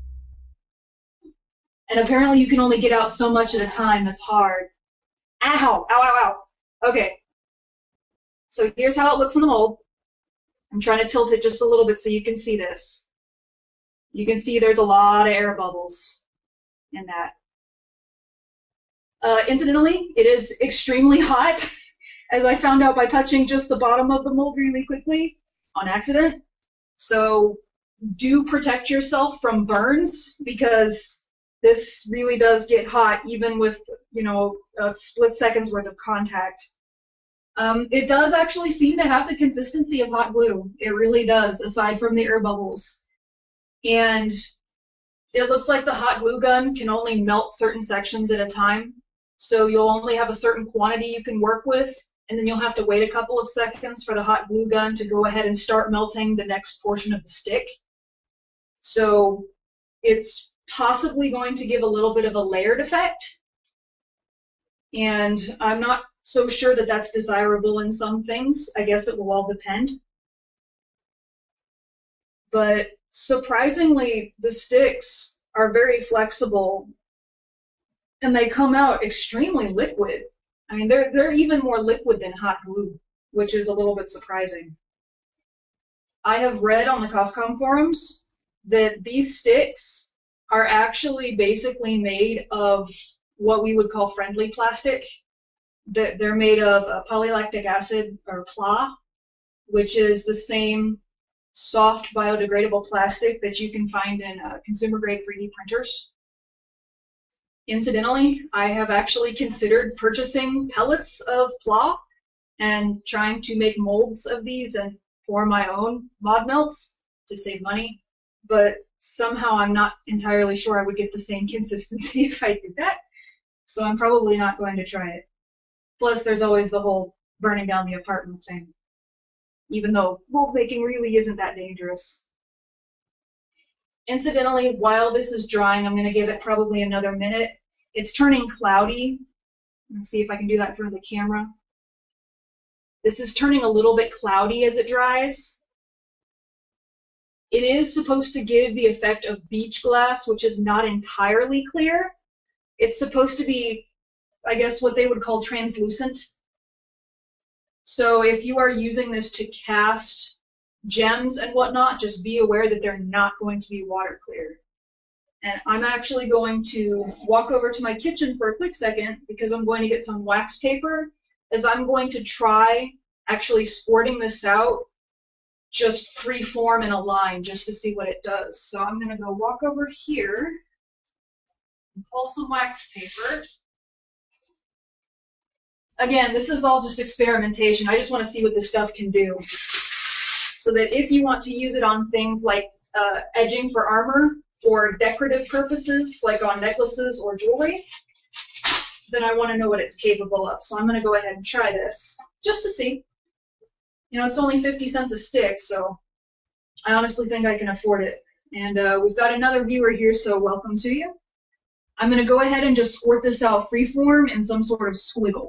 And apparently you can only get out so much at a time. That's hard. Ow, ow, ow, ow. Okay. So here's how it looks in the mold. I'm trying to tilt it just a little bit so you can see this. You can see there's a lot of air bubbles in that. Uh, incidentally, it is extremely hot, as I found out by touching just the bottom of the mold really quickly on accident. So do protect yourself from burns, because this really does get hot even with, you know, a split second's worth of contact. Um, it does actually seem to have the consistency of hot glue. It really does, aside from the air bubbles. And it looks like the hot glue gun can only melt certain sections at a time. So you'll only have a certain quantity you can work with, and then you'll have to wait a couple of seconds for the hot glue gun to go ahead and start melting the next portion of the stick. So it's possibly going to give a little bit of a layered effect. And I'm not so sure that that's desirable in some things. I guess it will all depend. But surprisingly, the sticks are very flexible, and they come out extremely liquid. I mean, they're, they're even more liquid than hot glue, which is a little bit surprising. I have read on the CosCom forums that these sticks are actually basically made of what we would call friendly plastic. They're made of uh, polylactic acid, or P L A, which is the same soft biodegradable plastic that you can find in uh, consumer-grade three D printers. Incidentally, I have actually considered purchasing pellets of P L A and trying to make molds of these and pour my own Mod Melts to save money, but somehow I'm not entirely sure I would get the same consistency if I did that, so I'm probably not going to try it. Plus, there's always the whole burning down the apartment thing, even though mold making really isn't that dangerous. Incidentally, while this is drying, I'm going to give it probably another minute. It's turning cloudy. Let's see if I can do that in front of the camera. This is turning a little bit cloudy as it dries. It is supposed to give the effect of beach glass, which is not entirely clear. It's supposed to be, I guess, what they would call translucent. So if you are using this to cast gems and whatnot, just be aware that they're not going to be water clear. And I'm actually going to walk over to my kitchen for a quick second because I'm going to get some wax paper, as I'm going to try actually squirting this out just free form in a line just to see what it does. So I'm going to go walk over here and pull some wax paper. Again, this is all just experimentation. I just want to see what this stuff can do. So that if you want to use it on things like uh, edging for armor or decorative purposes, like on necklaces or jewelry, then I want to know what it's capable of. So I'm going to go ahead and try this just to see. You know, it's only fifty cents a stick, so I honestly think I can afford it. And uh, we've got another viewer here, so welcome to you. I'm going to go ahead and just squirt this out freeform in some sort of squiggle.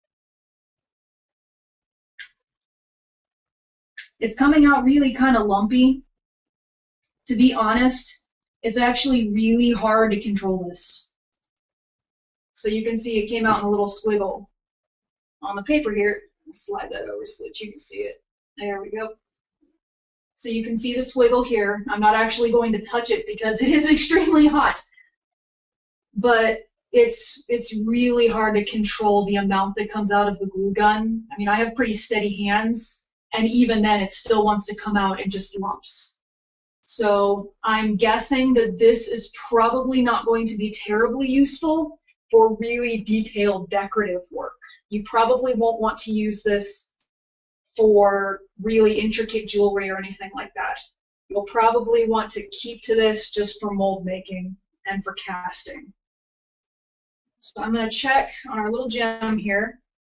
It's coming out really kind of lumpy. To be honest, it's actually really hard to control this. So you can see it came out in a little squiggle on the paper here. Let's slide that over so that you can see it. There we go. So you can see the squiggle here. I'm not actually going to touch it because it is extremely hot. But it's it's really hard to control the amount that comes out of the glue gun. I mean, I have pretty steady hands, and even then it still wants to come out in just lumps. So I'm guessing that this is probably not going to be terribly useful for really detailed decorative work. You probably won't want to use this for really intricate jewelry or anything like that. You'll probably want to keep to this just for mold making and for casting. So I'm going to check on our little gem here.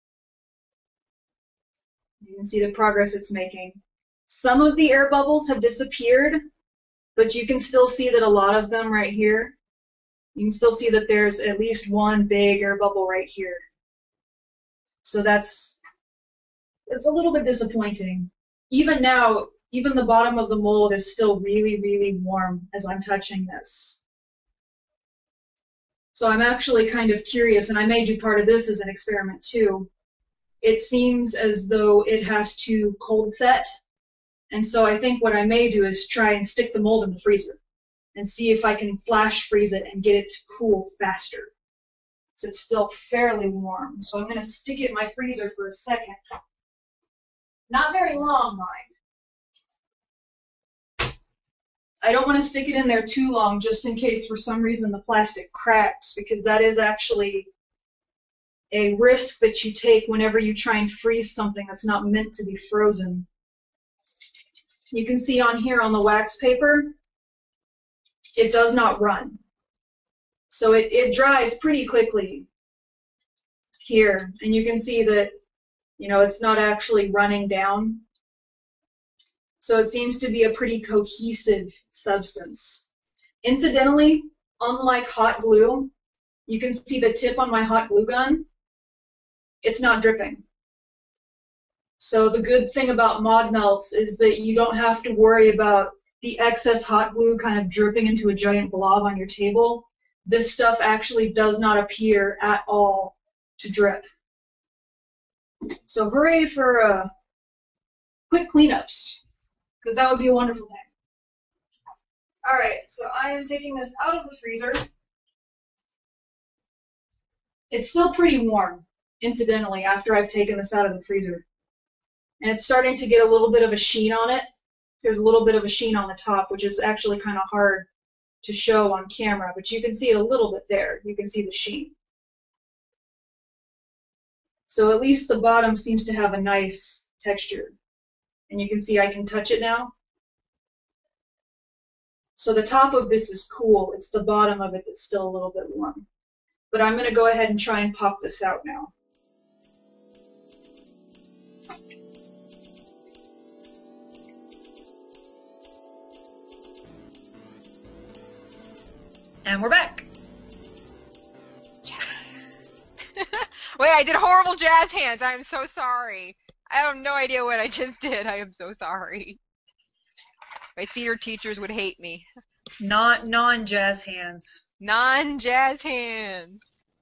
You can see the progress it's making. Some of the air bubbles have disappeared, but you can still see that a lot of them right here. You can still see that there's at least one big air bubble right here. So that's it's a little bit disappointing. Even now, even the bottom of the mold is still really, really warm as I'm touching this. So I'm actually kind of curious, and I may do part of this as an experiment too. It seems as though it has to cold set, and so I think what I may do is try and stick the mold in the freezer and see if I can flash freeze it and get it to cool faster. So it's still fairly warm. So I'm going to stick it in my freezer for a second. Not very long, mind. I don't want to stick it in there too long just in case for some reason the plastic cracks, because that is actually a risk that you take whenever you try and freeze something that's not meant to be frozen. You can see on here on the wax paper, it does not run. So it, it dries pretty quickly here, and you can see that, you know, it's not actually running down. So it seems to be a pretty cohesive substance. Incidentally, unlike hot glue, you can see the tip on my hot glue gun, it's not dripping. So the good thing about Mod Melts is that you don't have to worry about the excess hot glue kind of dripping into a giant blob on your table. This stuff actually does not appear at all to drip. So hooray for uh, quick cleanups, because that would be a wonderful thing. All right, so I am taking this out of the freezer. It's still pretty warm, incidentally, after I've taken this out of the freezer. And it's starting to get a little bit of a sheen on it. There's a little bit of a sheen on the top, which is actually kind of hard to show on camera, but you can see it a little bit there. You can see the sheen. So at least the bottom seems to have a nice texture. And you can see I can touch it now. So the top of this is cool. It's the bottom of it that's still a little bit warm. But I'm going to go ahead and try and pop this out now. And we're back. Wait, I did horrible jazz hands. I am so sorry. I have no idea what I just did. I am so sorry. My theater teachers would hate me. Not non-jazz hands. Non-jazz hands.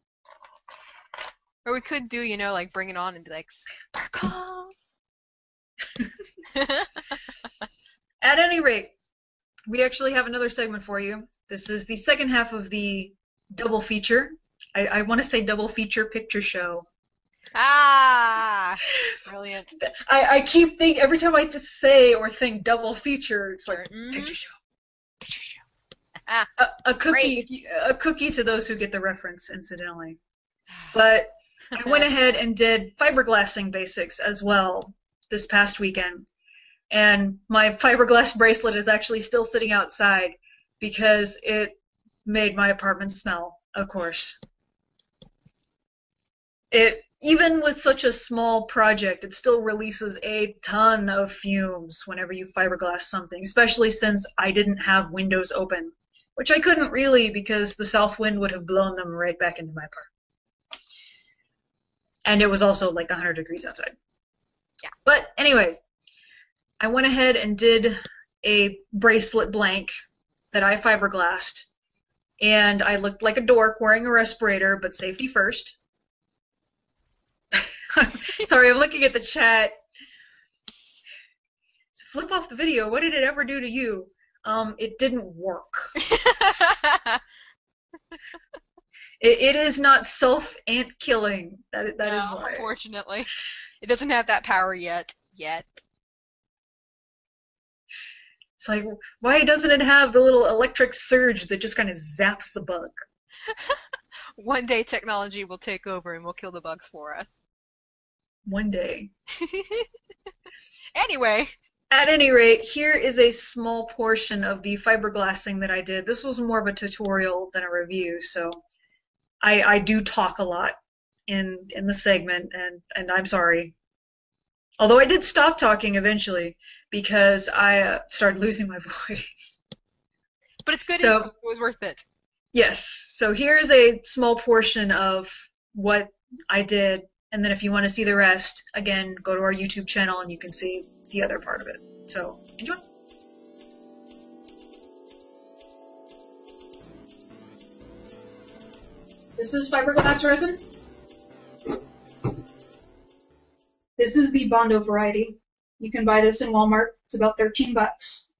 Or we could do, you know, like bring it on and be like, sparkles. At any rate, we actually have another segment for you. This is the second half of the double feature. I, I want to say double feature picture show. Ah, brilliant. I, I keep thinking, every time I say or think double feature, it's like mm-hmm. picture show. Picture show. Ah, a, a cookie, great. if you, a cookie to those who get the reference, incidentally. But I went ahead and did fiberglassing basics as well this past weekend. And my fiberglass bracelet is actually still sitting outside because it made my apartment smell, of course. It, even with such a small project, it still releases a ton of fumes whenever you fiberglass something, especially since I didn't have windows open, which I couldn't really because the south wind would have blown them right back into my apartment. And it was also like one hundred degrees outside. Yeah. But anyways, I went ahead and did a bracelet blank that I fiberglassed, and I looked like a dork wearing a respirator, but safety first. Sorry, I'm looking at the chat. Flip off the video. What did it ever do to you? Um, it didn't work. it, it is not self-ant killing. That that no, is why. Unfortunately, it doesn't have that power yet. Yet. It's like, why doesn't it have the little electric surge that just kind of zaps the bug? One day technology will take over and will kill the bugs for us. One day. Anyway. At any rate, here is a small portion of the fiberglassing that I did. This was more of a tutorial than a review, so I, I do talk a lot in in the segment, and, and I'm sorry. Although I did stop talking eventually because I uh, started losing my voice. But it's good. So, info, so it was worth it. Yes. So here's a small portion of what I did, and then if you want to see the rest, again, go to our YouTube channel and you can see the other part of it. So enjoy. This is fiberglass resin. This is the Bondo variety. You can buy this in Walmart. It's about thirteen bucks.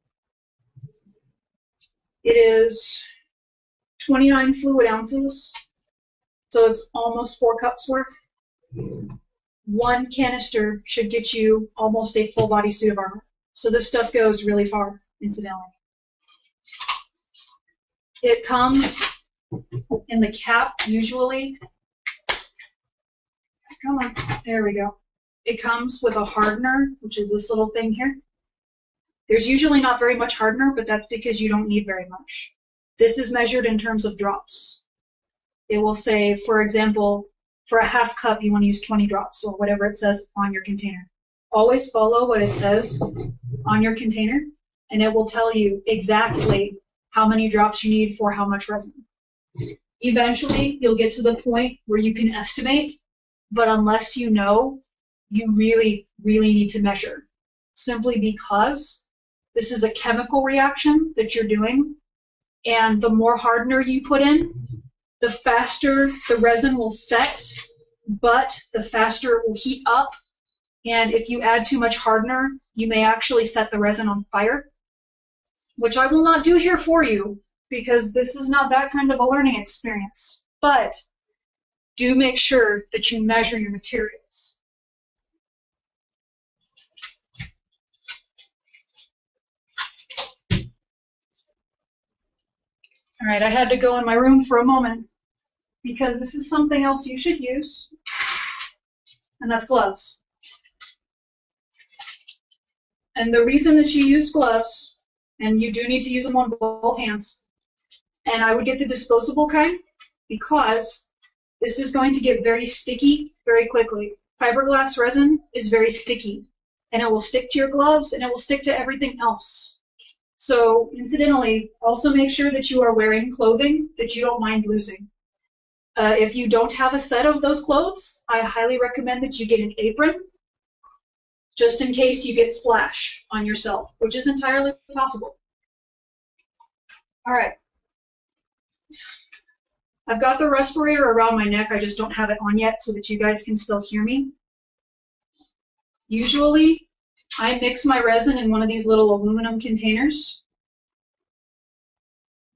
It is twenty-nine fluid ounces, so it's almost four cups worth. One canister should get you almost a full body suit of armor. So this stuff goes really far, incidentally. It comes in the cap, usually. Come on, there we go. It comes with a hardener, which is this little thing here. There's usually not very much hardener, but that's because you don't need very much. This is measured in terms of drops. It will say, for example, for a half cup, you want to use twenty drops, or whatever it says on your container. Always follow what it says on your container, and it will tell you exactly how many drops you need for how much resin. Eventually, you'll get to the point where you can estimate, but unless you know, you really, really need to measure, simply because this is a chemical reaction that you're doing, and the more hardener you put in, the faster the resin will set, but the faster it will heat up, and if you add too much hardener, you may actually set the resin on fire, which I will not do here for you, because this is not that kind of a learning experience, but do make sure that you measure your materials. All right, I had to go in my room for a moment because this is something else you should use, and that's gloves. And the reason that you use gloves, and you do need to use them on both hands, and I would get the disposable kind because this is going to get very sticky very quickly. Fiberglass resin is very sticky, and it will stick to your gloves, and it will stick to everything else. So, incidentally, also make sure that you are wearing clothing that you don't mind losing. Uh, if you don't have a set of those clothes, I highly recommend that you get an apron, just in case you get splash on yourself, which is entirely possible. All right. I've got the respirator around my neck, I just don't have it on yet so that you guys can still hear me. Usually, I mix my resin in one of these little aluminum containers,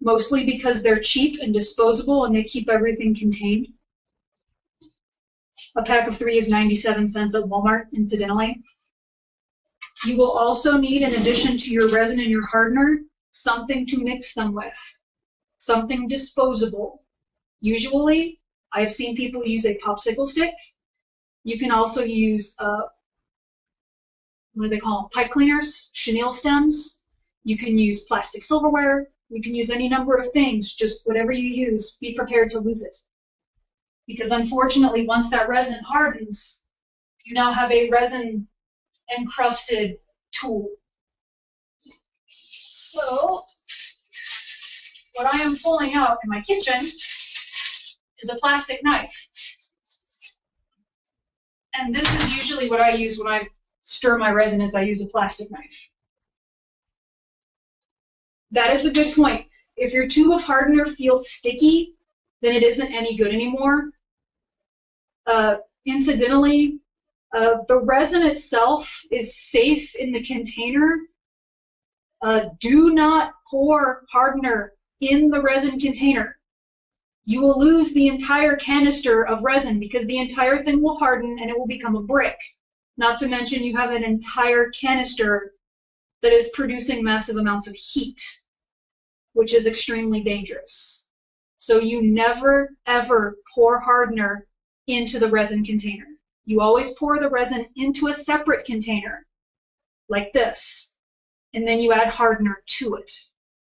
mostly because they're cheap and disposable and they keep everything contained. A pack of three is ninety-seven cents at Walmart, incidentally. You will also need, in addition to your resin and your hardener, something to mix them with. Something disposable. Usually, I've seen people use a popsicle stick. You can also use, uh, what do they call them? Pipe cleaners, chenille stems. You can use plastic silverware. You can use any number of things. Just whatever you use, be prepared to lose it. Because unfortunately, once that resin hardens, you now have a resin encrusted tool. So, what I am pulling out in my kitchen is a plastic knife. And this is usually what I use when I stir my resin, is I use a plastic knife. That is a good point. If your tube of hardener feels sticky, then it isn't any good anymore. Uh, incidentally, uh, the resin itself is safe in the container. Uh, do not pour hardener in the resin container. You will lose the entire canister of resin because the entire thing will harden and it will become a brick. Not to mention you have an entire canister that is producing massive amounts of heat, which is extremely dangerous. So you never, ever pour hardener into the resin container. You always pour the resin into a separate container, like this, and then you add hardener to it.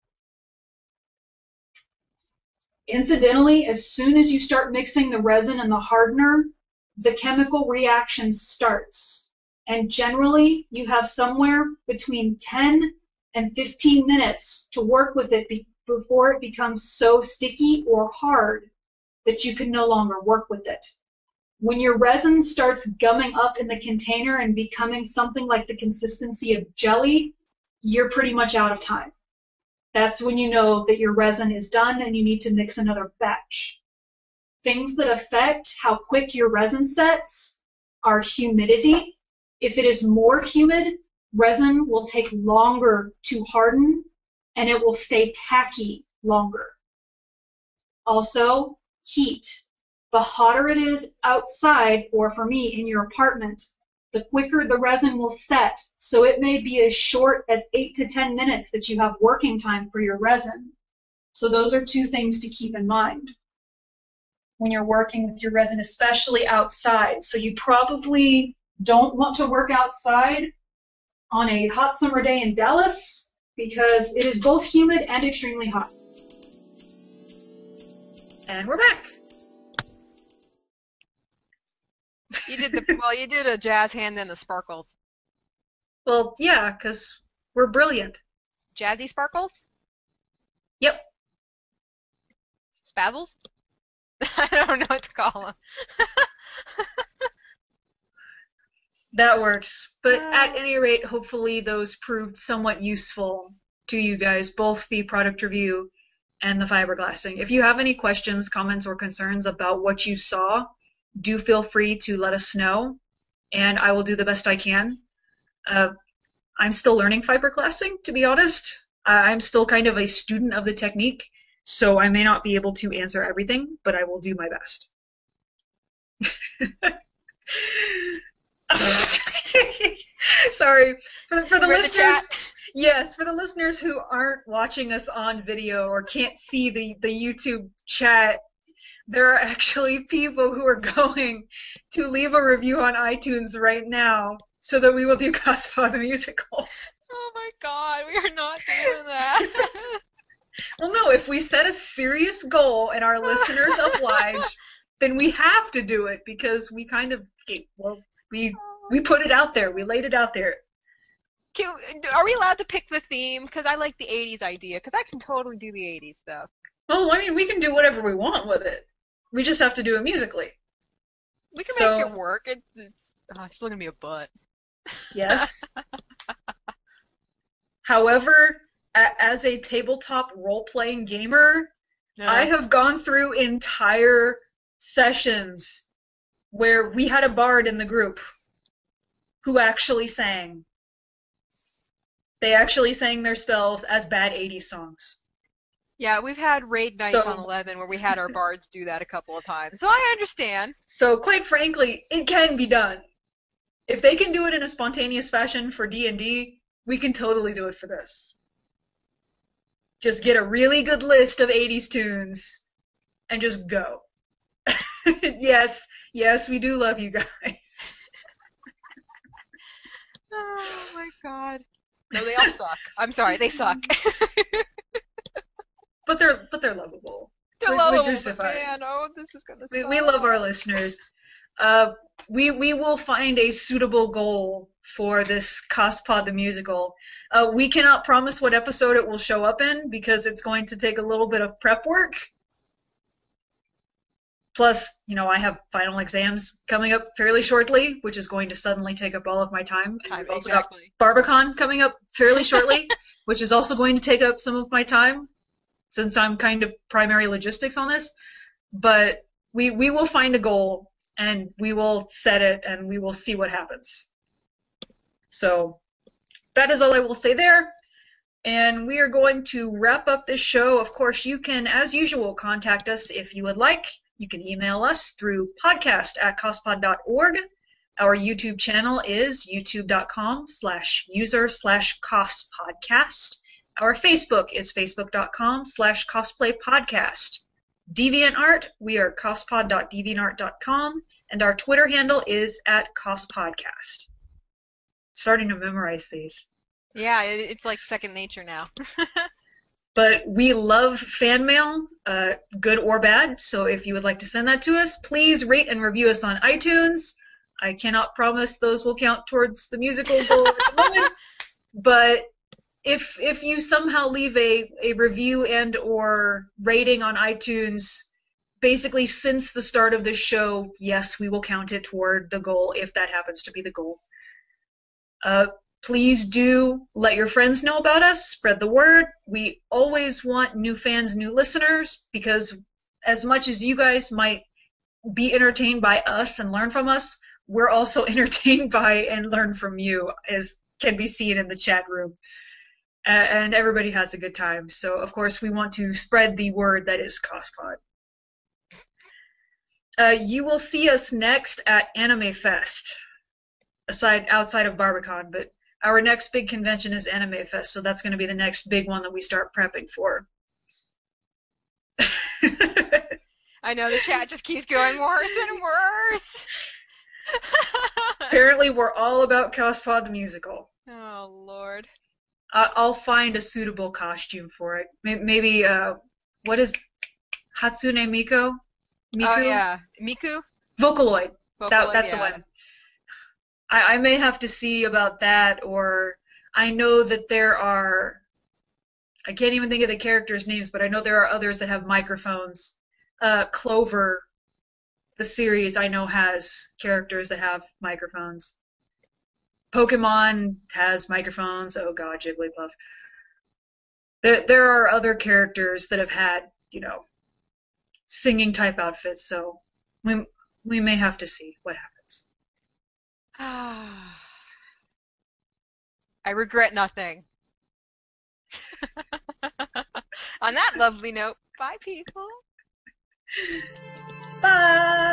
Incidentally, as soon as you start mixing the resin and the hardener, the chemical reaction starts. And generally, you have somewhere between ten and fifteen minutes to work with it be before it becomes so sticky or hard that you can no longer work with it. When your resin starts gumming up in the container and becoming something like the consistency of jelly, you're pretty much out of time. That's when you know that your resin is done and you need to mix another batch. Things that affect how quick your resin sets are humidity. If it is more humid, resin will take longer to harden and it will stay tacky longer. Also, heat. The hotter it is outside, or for me, in your apartment, the quicker the resin will set. So it may be as short as eight to ten minutes that you have working time for your resin. So those are two things to keep in mind when you're working with your resin, especially outside. So you probably don't want to work outside on a hot summer day in Dallas because it is both humid and extremely hot. And we're back. You did the well. You did a jazz hand and the sparkles. Well, yeah, because we're brilliant. Jazzy sparkles. Yep. Spazzles. I don't know what to call them. That works. But Uh, at any rate, hopefully those proved somewhat useful to you guys, both the product review and the fiberglassing. If you have any questions, comments, or concerns about what you saw, do feel free to let us know, and I will do the best I can. Uh, I'm still learning fiberglassing, to be honest. I'm still kind of a student of the technique, so I may not be able to answer everything, but I will do my best. Sorry. For, for the Read the listeners, chat. yes, for the listeners who aren't watching us on video or can't see the, the YouTube chat, there are actually people who are going to leave a review on iTunes right now so that we will do CosPod the musical. Oh my god, we are not doing that. Well, no, if we set a serious goal and our listeners oblige, then we have to do it because we kind of, well, we we put it out there. We laid it out there. Can, are we allowed to pick the theme? Because I like the eighties idea, because I can totally do the eighties stuff. Well, I mean, we can do whatever we want with it. We just have to do it musically. We can So, make it work. It's, it's, oh, it's still going to be a butt. yes. However, a- as a tabletop role-playing gamer, No. I have gone through entire sessions where we had a bard in the group who actually sang. They actually sang their spells as bad eighties songs. Yeah, we've had raid nights on So, eleven where we had our bards do that a couple of times. So I understand. so quite frankly, it can be done. If they can do it in a spontaneous fashion for D and D, we can totally do it for this. Just get a really good list of eighties tunes and just go. Yes, yes, we do love you guys. Oh my god. No, they all suck. I'm sorry, they suck. But they're but they're lovable. They're We're, we're lovable, just but fine. man, oh, this is gonna We, suck. we love our listeners. Uh, we we will find a suitable goal for this CosPod the musical. Uh, we cannot promise what episode it will show up in because it's going to take a little bit of prep work. Plus, you know, I have final exams coming up fairly shortly, which is going to suddenly take up all of my time. And Time, we've also exactly. got Barbicon coming up fairly shortly, which is also going to take up some of my time since I'm kind of primary logistics on this. But we we will find a goal and we will set it and we will see what happens. So that is all I will say there. And we are going to wrap up this show. Of course, you can, as usual, contact us if you would like. You can email us through podcast at cospod dot org. Our YouTube channel is youtube.com slash user slash cospodcast. Our Facebook is facebook.com slash cosplay podcast. DeviantArt, we are cospod dot deviantart dot com, and our Twitter handle is at cospodcast. Starting to memorize these. Yeah, it, it's like second nature now. But we love fan mail, uh, good or bad, so if you would like to send that to us, please rate and review us on iTunes. I cannot promise those will count towards the musical goal at the moment, but if if you somehow leave a, a review and or rating on iTunes, basically since the start of this show, yes, we will count it toward the goal if that happens to be the goal. Uh, Please do let your friends know about us, spread the word. We always want new fans, new listeners, because as much as you guys might be entertained by us and learn from us, we're also entertained by and learn from you, as can be seen in the chat room. Uh, and everybody has a good time. So, of course, we want to spread the word that is CosPod. Uh, you will see us next at Anime Fest, aside outside of Barbicon, but our next big convention is Anime Fest, so that's going to be the next big one that we start prepping for. I know, the chat just keeps going worse and worse. Apparently, we're all about CosPod the musical. Oh, Lord. Uh, I'll find a suitable costume for it. Maybe, uh, what is Hatsune Miku? Miku? Oh, yeah. Miku? Vocaloid. Vocaloid, that, that's yeah. the one. I, I may have to see about that, or I know that there are, I can't even think of the characters' names, but I know there are others that have microphones. Uh, Clover, the series, I know has characters that have microphones. Pokemon has microphones. Oh god, Jigglypuff. There, there are other characters that have had, you know, singing type outfits, so we, we may have to see what happens. I regret nothing. On that lovely note, bye, people. Bye!